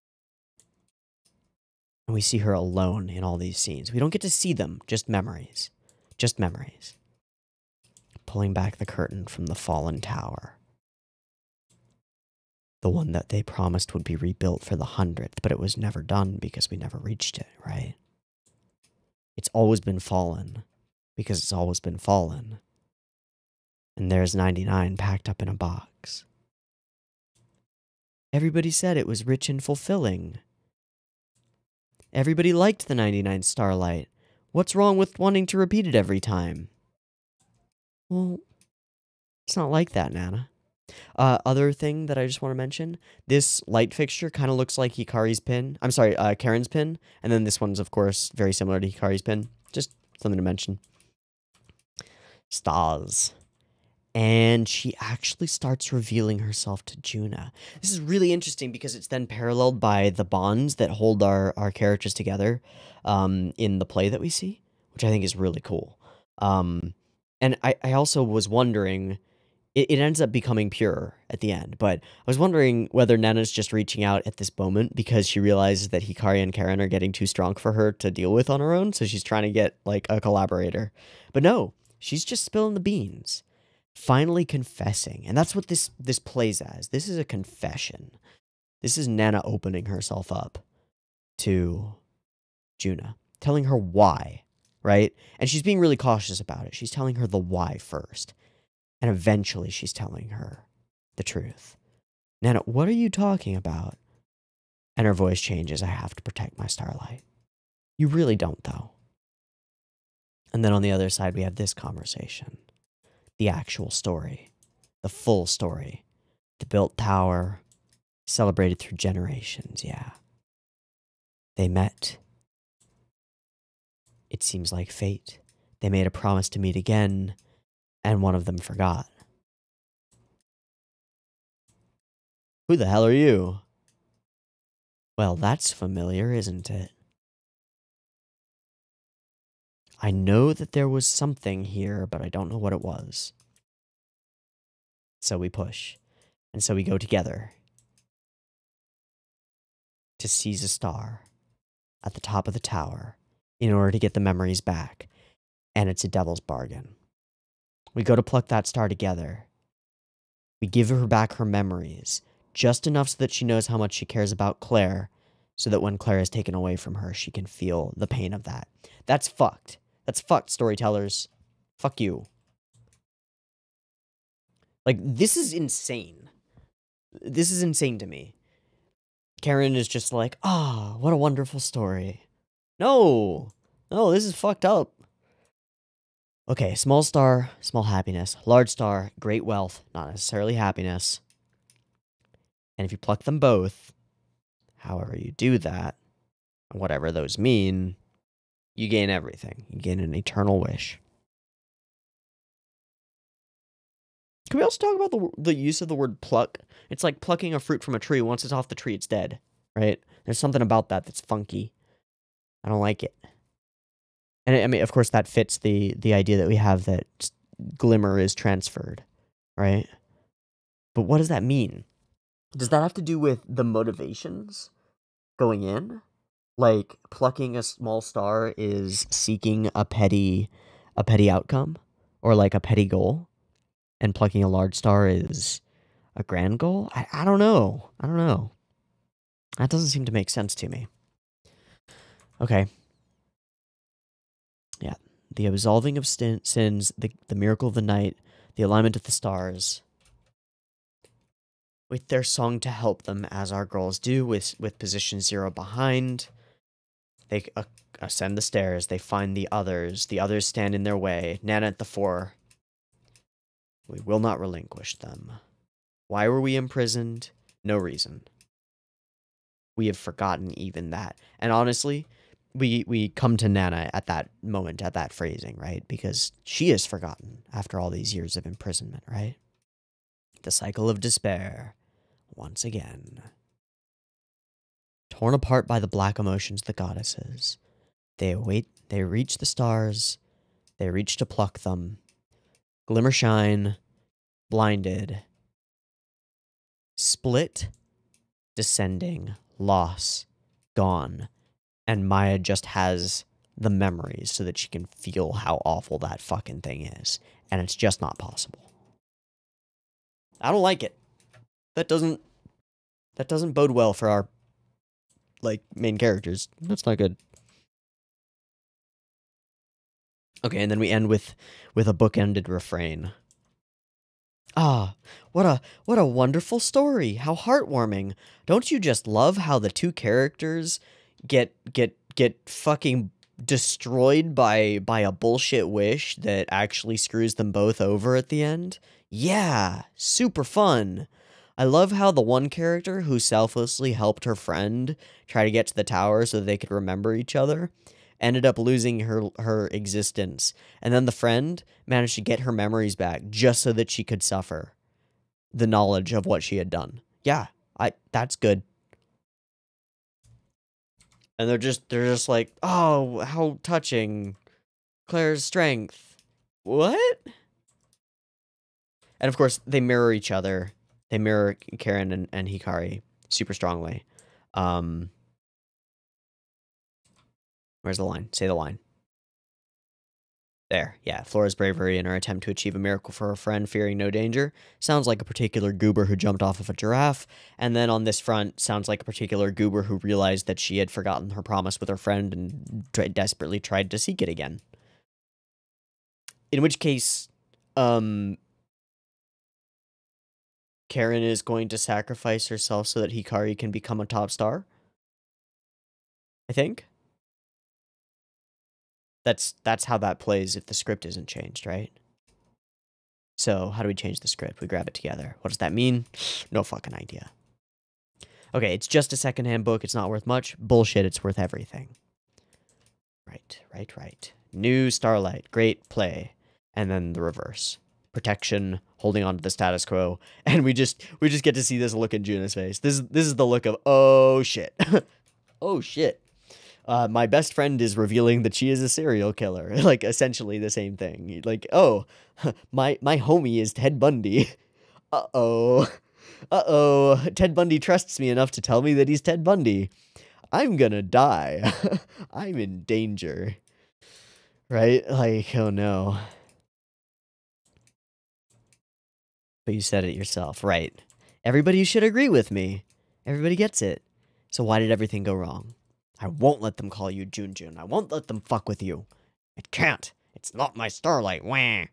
And we see her alone in all these scenes. We don't get to see them, just memories. Just memories. Pulling back the curtain from the fallen tower. The one that they promised would be rebuilt for the 100th, but it was never done because we never reached it, right? It's always been fallen, because it's always been fallen. And there's 99 packed up in a box. Everybody said it was rich and fulfilling. Everybody liked the 99 Starlight. What's wrong with wanting to repeat it every time? Well, it's not like that, Nana. Other thing that I just want to mention, this light fixture kind of looks like Hikari's pin. I'm sorry, Karen's pin. And then this one's, of course, very similar to Hikari's pin. Just something to mention. Stars. And she actually starts revealing herself to Juna. This is really interesting because it's then paralleled by the bonds that hold our characters together in the play that we see, which I think is really cool. And I also was wondering... It ends up becoming pure at the end, but I was wondering whether Nana's just reaching out at this moment because she realizes that Hikari and Karen are getting too strong for her to deal with on her own, so she's trying to get, like, a collaborator. But no, she's just spilling the beans. Finally confessing, and that's what this plays as. This is a confession. This is Nana opening herself up to Juna, telling her why, right? And she's being really cautious about it. She's telling her the why first. And eventually she's telling her the truth. Nana, what are you talking about? And her voice changes. I have to protect my Starlight. You really don't, though. And then on the other side, we have this conversation. The actual story. The full story. The built tower. Celebrated through generations, yeah. They met. It seems like fate. They made a promise to meet again. And one of them forgot. Who the hell are you? Well, that's familiar, isn't it? I know that there was something here, but I don't know what it was. So we push. And so we go together. To seize a star. At the top of the tower. In order to get the memories back. And it's a devil's bargain. We go to pluck that star together. We give her back her memories, just enough so that she knows how much she cares about Claire, so that when Claire is taken away from her, she can feel the pain of that. That's fucked. That's fucked, storytellers. Fuck you. Like, this is insane. This is insane to me. Karen is just like, what a wonderful story. No, this is fucked up. Okay, small star, small happiness. Large star, great wealth, not necessarily happiness. And if you pluck them both, however you do that, whatever those mean, you gain everything. You gain an eternal wish. Can we also talk about the use of the word pluck? It's like plucking a fruit from a tree. Once it's off the tree, it's dead, right? There's something about that that's funky. I don't like it. And I mean, of course, that fits the idea that we have that glimmer is transferred, right? But what does that mean? Does that have to do with the motivations going in? Like, plucking a small star is seeking a petty outcome? Or like a petty goal? And plucking a large star is a grand goal? I don't know. I don't know. That doesn't seem to make sense to me. Okay. Yeah. The absolving of sins, the miracle of the night, the alignment of the stars. With their song to help them, as our girls do, with position 0 behind. They ascend the stairs. They find the others. The others stand in their way. Nana at the fore. We will not relinquish them. Why were we imprisoned? No reason. We have forgotten even that. And honestly, we come to Nana at that moment, at that phrasing, right? Because she has forgotten after all these years of imprisonment, right? The cycle of despair, once again. Torn apart by the black emotions of the goddesses, they await, they reach the stars, they reach to pluck them. Glimmer shine, blinded, split, descending, loss, gone. And Maya just has the memories so that she can feel how awful that fucking thing is. And it's just not possible. I don't like it. That doesn't bode well for our, like, main characters. That's not good. Okay, and then we end with a bookended refrain. Ah, what a wonderful story. How heartwarming. Don't you just love how the two characters get fucking destroyed by a bullshit wish that actually screws them both over at the end? Yeah, super fun. I love how the one character who selflessly helped her friend try to get to the tower so that they could remember each other ended up losing her existence. And then the friend managed to get her memories back just so that she could suffer the knowledge of what she had done. Yeah, that's good. And they're just like, oh, how touching. Claire's strength. What? And of course, they mirror each other. They mirror Karen and Hikari super strongly. Where's the line? Say the line. There, yeah. Flora's bravery in her attempt to achieve a miracle for her friend, fearing no danger, sounds like a particular goober who jumped off of a giraffe. And then on this front, sounds like a particular goober who realized that she had forgotten her promise with her friend and desperately tried to seek it again. In which case, Karen is going to sacrifice herself so that Hikari can become a top star? I think. That's how that plays if the script isn't changed, right? So, how do we change the script? We grab it together. What does that mean? No fucking idea. Okay, it's just a secondhand book. It's not worth much. Bullshit, it's worth everything. Right. New Starlight. Great play. And then the reverse. Protection, holding on to the status quo. And we just get to see this look in Juna's face. This is the look of, oh shit. Oh shit. My best friend is revealing that she is a serial killer. Like, essentially the same thing. Like, oh, my homie is Ted Bundy. Uh-oh. Ted Bundy trusts me enough to tell me that he's Ted Bundy. I'm gonna die. I'm in danger. Right? Like, oh no. But you said it yourself, right? Everybody should agree with me. Everybody gets it. So why did everything go wrong? I won't let them call you Jun. I won't let them fuck with you. I can't. It's not my Starlight. Wah.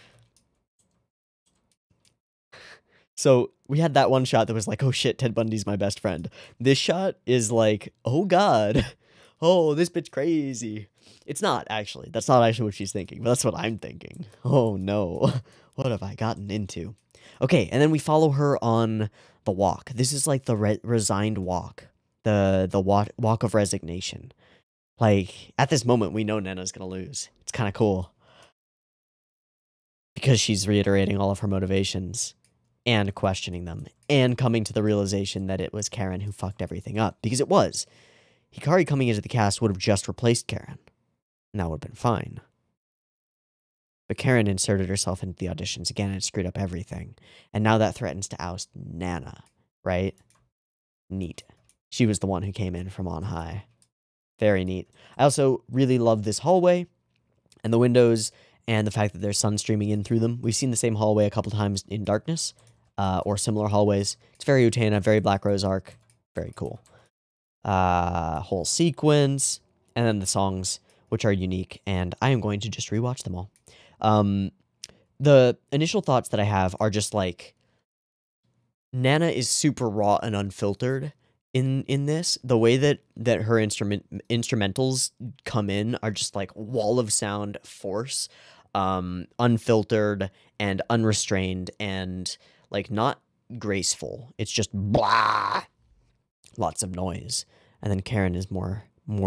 So we had that one shot that was like, oh shit, Ted Bundy's my best friend. This shot is like, oh god. Oh, this bitch crazy. It's not, actually. That's not actually what she's thinking, but that's what I'm thinking. Oh no. What have I gotten into? Okay, and then we follow her on the walk. This is like the resigned walk. The walk of resignation. Like, at this moment, we know Nana's gonna lose. It's kind of cool. Because she's reiterating all of her motivations and questioning them and coming to the realization that it was Karen who fucked everything up. Because it was. Hikari coming into the cast would have just replaced Karen. And that would have been fine. But Karen inserted herself into the auditions again and screwed up everything. And now that threatens to oust Nana, right? Neat. She was the one who came in from on high. Very neat. I also really love this hallway and the windows and the fact that there's sun streaming in through them. We've seen the same hallway a couple times in Darkness, or similar hallways. It's very Utena, very Black Rose arc. Very cool. Whole sequence, and then the songs, which are unique, and I am going to just rewatch them all. The initial thoughts that I have are just like, Nana is super raw and unfiltered, in this, the way that her instrumentals come in are just like wall of sound force, unfiltered and unrestrained and like not graceful. It's just blah, lots of noise. And then Karen is more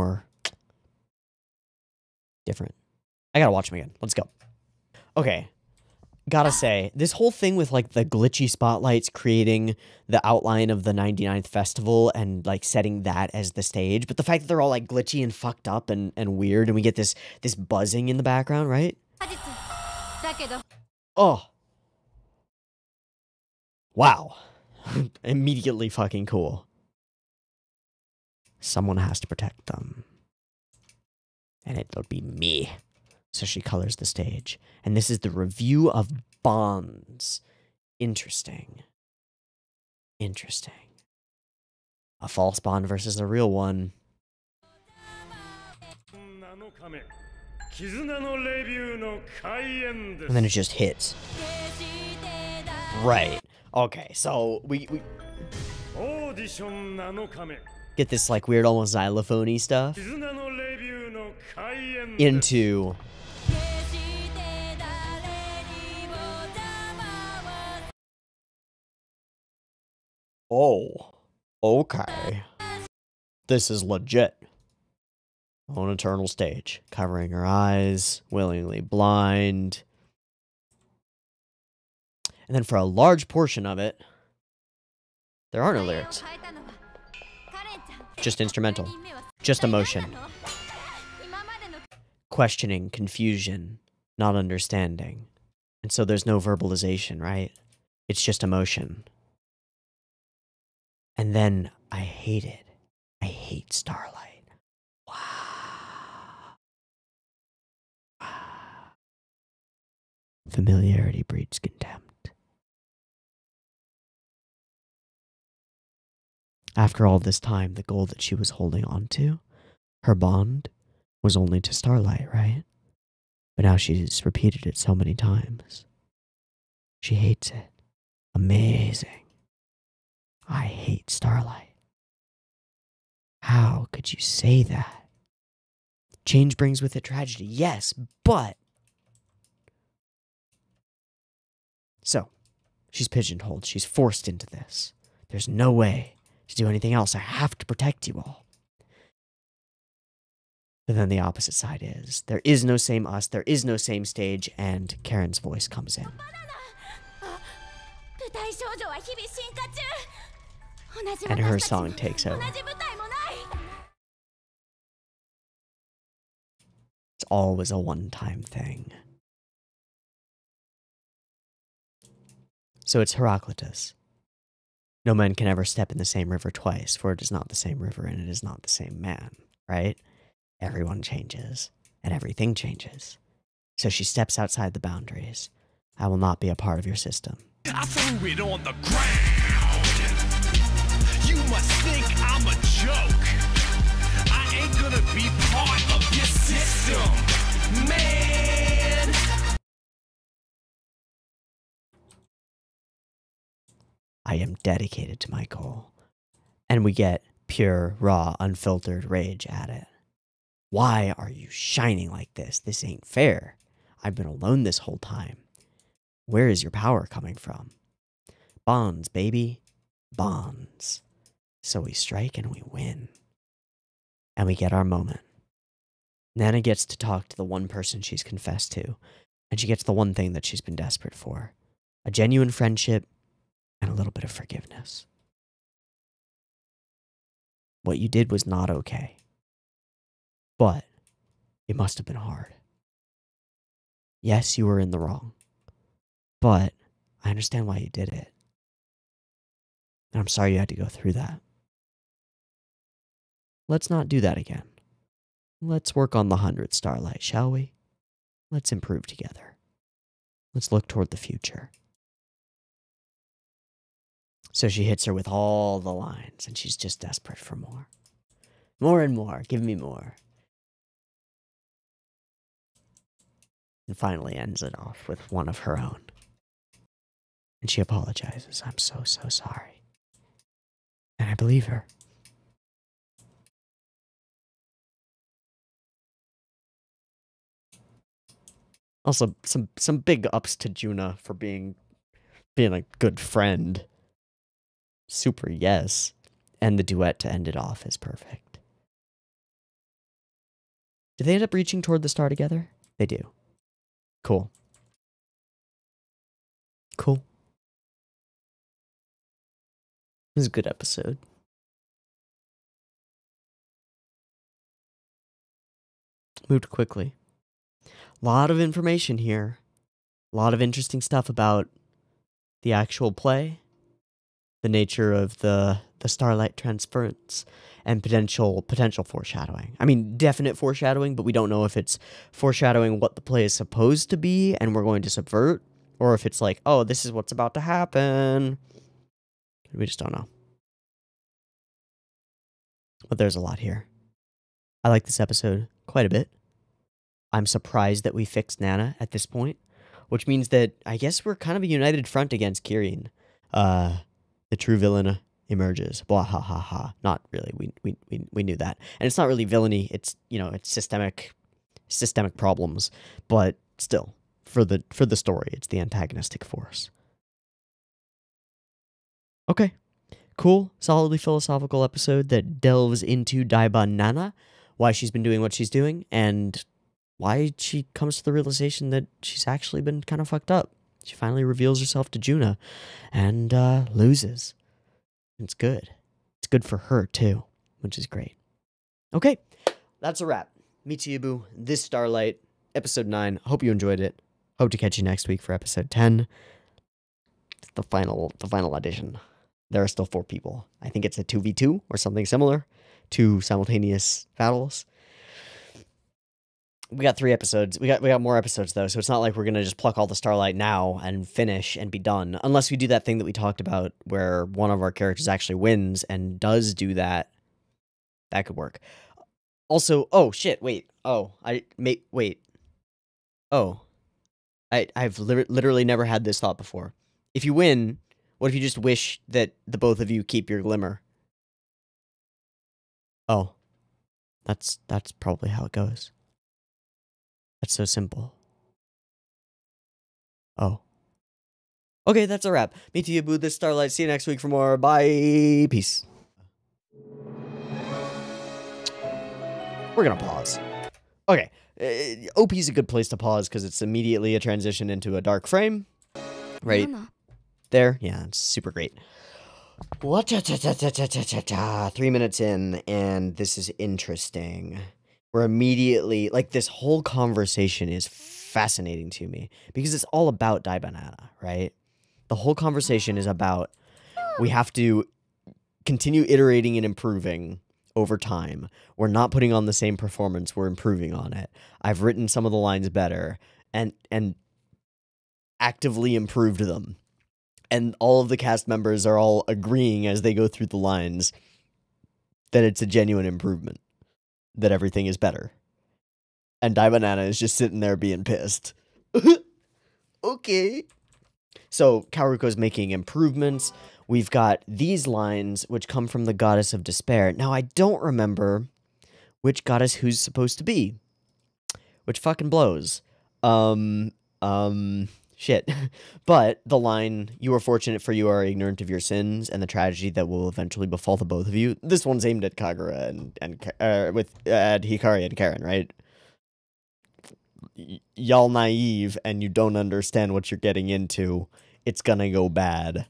different. I gotta watch him again. Let's go. Okay. Gotta say, this whole thing with like the glitchy spotlights creating the outline of the 99th festival and like setting that as the stage, but the fact that they're all like glitchy and fucked up and weird, and we get this buzzing in the background, right? Oh. Wow. Immediately fucking cool. Someone has to protect them. And it'll be me. So she colors the stage. And this is the review of bonds. Interesting. Interesting. A false bond versus a real one. And then it just hits. Right. Okay, so we get this like weird almost xylophone-y stuff into oh, okay. This is legit. On eternal stage, covering her eyes, willingly blind. And then for a large portion of it, there are no lyrics. Just instrumental. Just emotion. Questioning, confusion, not understanding. And so there's no verbalization, right? It's just emotion. And then I hate it. I hate Starlight. Wow. Familiarity breeds contempt. After all this time, the goal that she was holding on to, her bond, was only to Starlight, right? But now she's repeated it so many times. She hates it. Amazing. I hate Starlight. How could you say that? Change brings with it tragedy, yes, but... So, she's pigeonholed. She's forced into this. There's no way to do anything else. I have to protect you all. But then the opposite side is, there is no same us, there is no same stage, and Karen's voice comes in. And her song takes over. It's always a one-time thing. So it's Heraclitus. No man can ever step in the same river twice, for it is not the same river and it is not the same man, right? Everyone changes, and everything changes. So she steps outside the boundaries. I will not be a part of your system. I threw it on the ground. You must think I'm a joke. I ain't gonna be part of your system, man. I am dedicated to my goal. And we get pure, raw, unfiltered rage at it. Why are you shining like this? This ain't fair. I've been alone this whole time. Where is your power coming from? Bonds, baby. Bonds. So we strike and we win. And we get our moment. Nana gets to talk to the one person she's confessed to, and she gets the one thing that she's been desperate for. A genuine friendship and a little bit of forgiveness. What you did was not okay. But it must have been hard. Yes, you were in the wrong. But I understand why you did it. And I'm sorry you had to go through that. Let's not do that again. Let's work on the 100th Starlight, shall we? Let's improve together. Let's look toward the future. So she hits her with all the lines, and she's just desperate for more. More and more. Give me more. And finally ends it off with one of her own. And she apologizes. I'm so, so sorry. And I believe her. Also, some big ups to Juna for being a good friend. Super yes. And the duet to end it off is perfect. Do they end up reaching toward the star together? They do. Cool. Cool. This is a good episode. Moved quickly. A lot of information here. A lot of interesting stuff about the actual play, the nature of the Starlight transference, and potential foreshadowing. I mean, definite foreshadowing, but we don't know if it's foreshadowing what the play is supposed to be and we're going to subvert, or if it's like, oh, this is what's about to happen. We just don't know. But there's a lot here. I like this episode quite a bit. I'm surprised that we fixed Nana at this point, which means that I guess we're kind of a united front against Kirin. The true villain emerges. Blah ha ha ha. Not really. We knew that, and it's not really villainy. It's it's systemic problems, but still for the story, it's the antagonistic force. Okay, cool, solidly philosophical episode that delves into Daiba Nana, why she's been doing what she's doing, and why she comes to the realization that she's actually been kind of fucked up. She finally reveals herself to Juna and loses. It's good. It's good for her, too, which is great. Okay, that's a wrap. Me, Teeaboo, this Starlight, episode 9. Hope you enjoyed it. Hope to catch you next week for episode 10. It's the final audition. There are still 4 people. I think it's a 2v2 or something similar. 2 simultaneous battles. We got 3 episodes. We got more episodes, though, so it's not like we're going to just pluck all the Starlight now and finish and be done. Unless we do that thing that we talked about where one of our characters actually wins and does do that. That could work. Also, oh, shit, wait. Oh, wait. Oh. I've literally never had this thought before. If you win, what if you just wish that the both of you keep your glimmer? Oh. That's probably how it goes. That's so simple. Oh. Okay, that's a wrap. Me, Teeaboo, this Starlight. See you next week for more. Bye. Peace. We're gonna pause. Okay. OP's a good place to pause because it's immediately a transition into a dark frame. Right there. Yeah, it's super great. What? 3 minutes in, and this is interesting. We're immediately, like, this whole conversation is fascinating to me because it's all about Daiba Nana, right? The whole conversation is about we have to continue iterating and improving over time. We're not putting on the same performance, we're improving on it. I've written some of the lines better and actively improved them. And all of the cast members are all agreeing as they go through the lines that it's a genuine improvement. That everything is better. And Daiba Nana is just sitting there being pissed. Okay. So, Kaoruko's making improvements. We've got these lines, which come from the Goddess of Despair. Now, I don't remember which goddess who's supposed to be. Which fucking blows. Shit. But the line, "You are fortunate for you are ignorant of your sins and the tragedy that will eventually befall the both of you." This one's aimed at Kagura and with Hikari and Karen, right? Y'all naive and you don't understand what you're getting into. It's gonna go bad.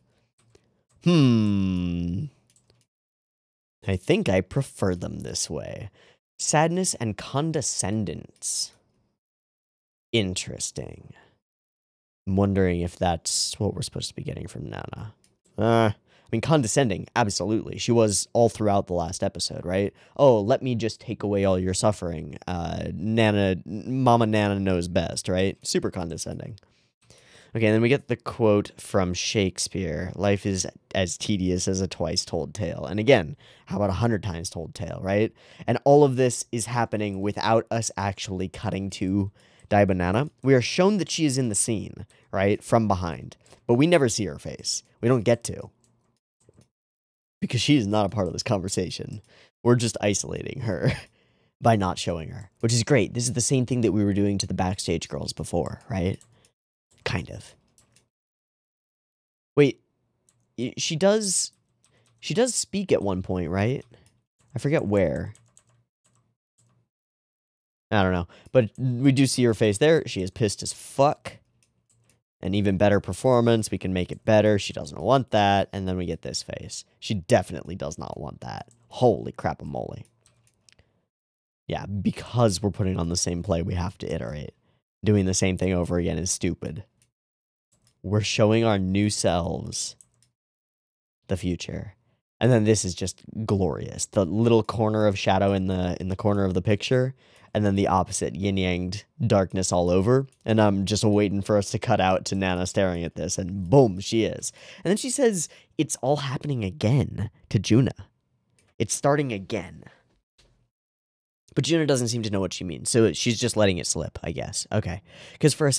I think I prefer them this way. Sadness and condescendence. Interesting. I'm wondering if that's what we're supposed to be getting from Nana. I mean, condescending, absolutely. She was all throughout the last episode, right? Oh, let me just take away all your suffering. Mama Nana knows best, right? Super condescending. Okay, and then we get the quote from Shakespeare. Life is as tedious as a twice-told tale. And again, how about 100 times told tale, right? And all of this is happening without us actually cutting to Daiba Nana. We are shown that she is in the scene, right, from behind. But we never see her face. We don't get to. Because she is not a part of this conversation. We're just isolating her. by not showing her, which is great. This is the same thing that we were doing to the backstage girls before, right? Kind of. Wait, she does speak at one point, right? I forget where. I don't know, but we do see her face there. She is pissed as fuck. An even better performance. We can make it better. She doesn't want that. And then we get this face. She definitely does not want that. Holy crap-a-moly. Yeah, because we're putting on the same play, we have to iterate. Doing the same thing over again is stupid. We're showing our new selves the future. And then this is just glorious. The little corner of shadow in the corner of the picture, and then the opposite, yin-yanged darkness all over. And I'm just waiting for us to cut out to Nana staring at this, and boom, she is. And then she says, it's all happening again to Juna. It's starting again. But Juna doesn't seem to know what she means, so she's just letting it slip, I guess. Okay. Because for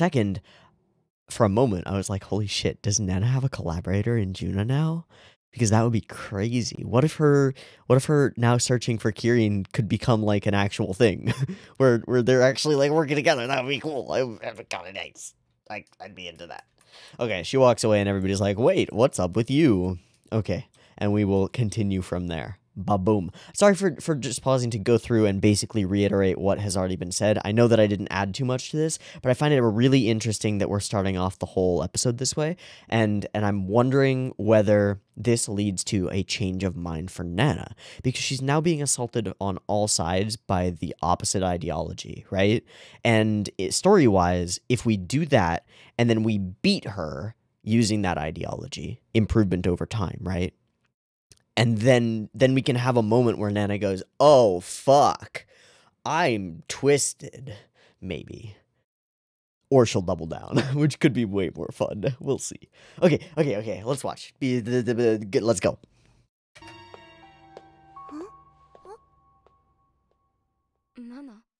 a moment, I was like, holy shit, does Nana have a collaborator in Juna now? Because that would be crazy. What if her now searching for Kirin could become like an actual thing? where they're actually like working together? That would be cool. That'd be kind of nice. I'd be into that. Okay, she walks away and everybody's like, wait, what's up with you? Okay, and we will continue from there. Ba-boom. Sorry for just pausing to go through and basically reiterate what has already been said. I know that I didn't add too much to this, but I find it really interesting that we're starting off the whole episode this way, and I'm wondering whether this leads to a change of mind for Nana, because she's now being assaulted on all sides by the opposite ideology, right? And story-wise, if we do that, and then we beat her using that ideology, improvement over time, right? And then we can have a moment where Nana goes, oh, fuck, I'm twisted, maybe. Or she'll double down, which could be way more fun. We'll see. Okay, let's watch. Let's go. Nana.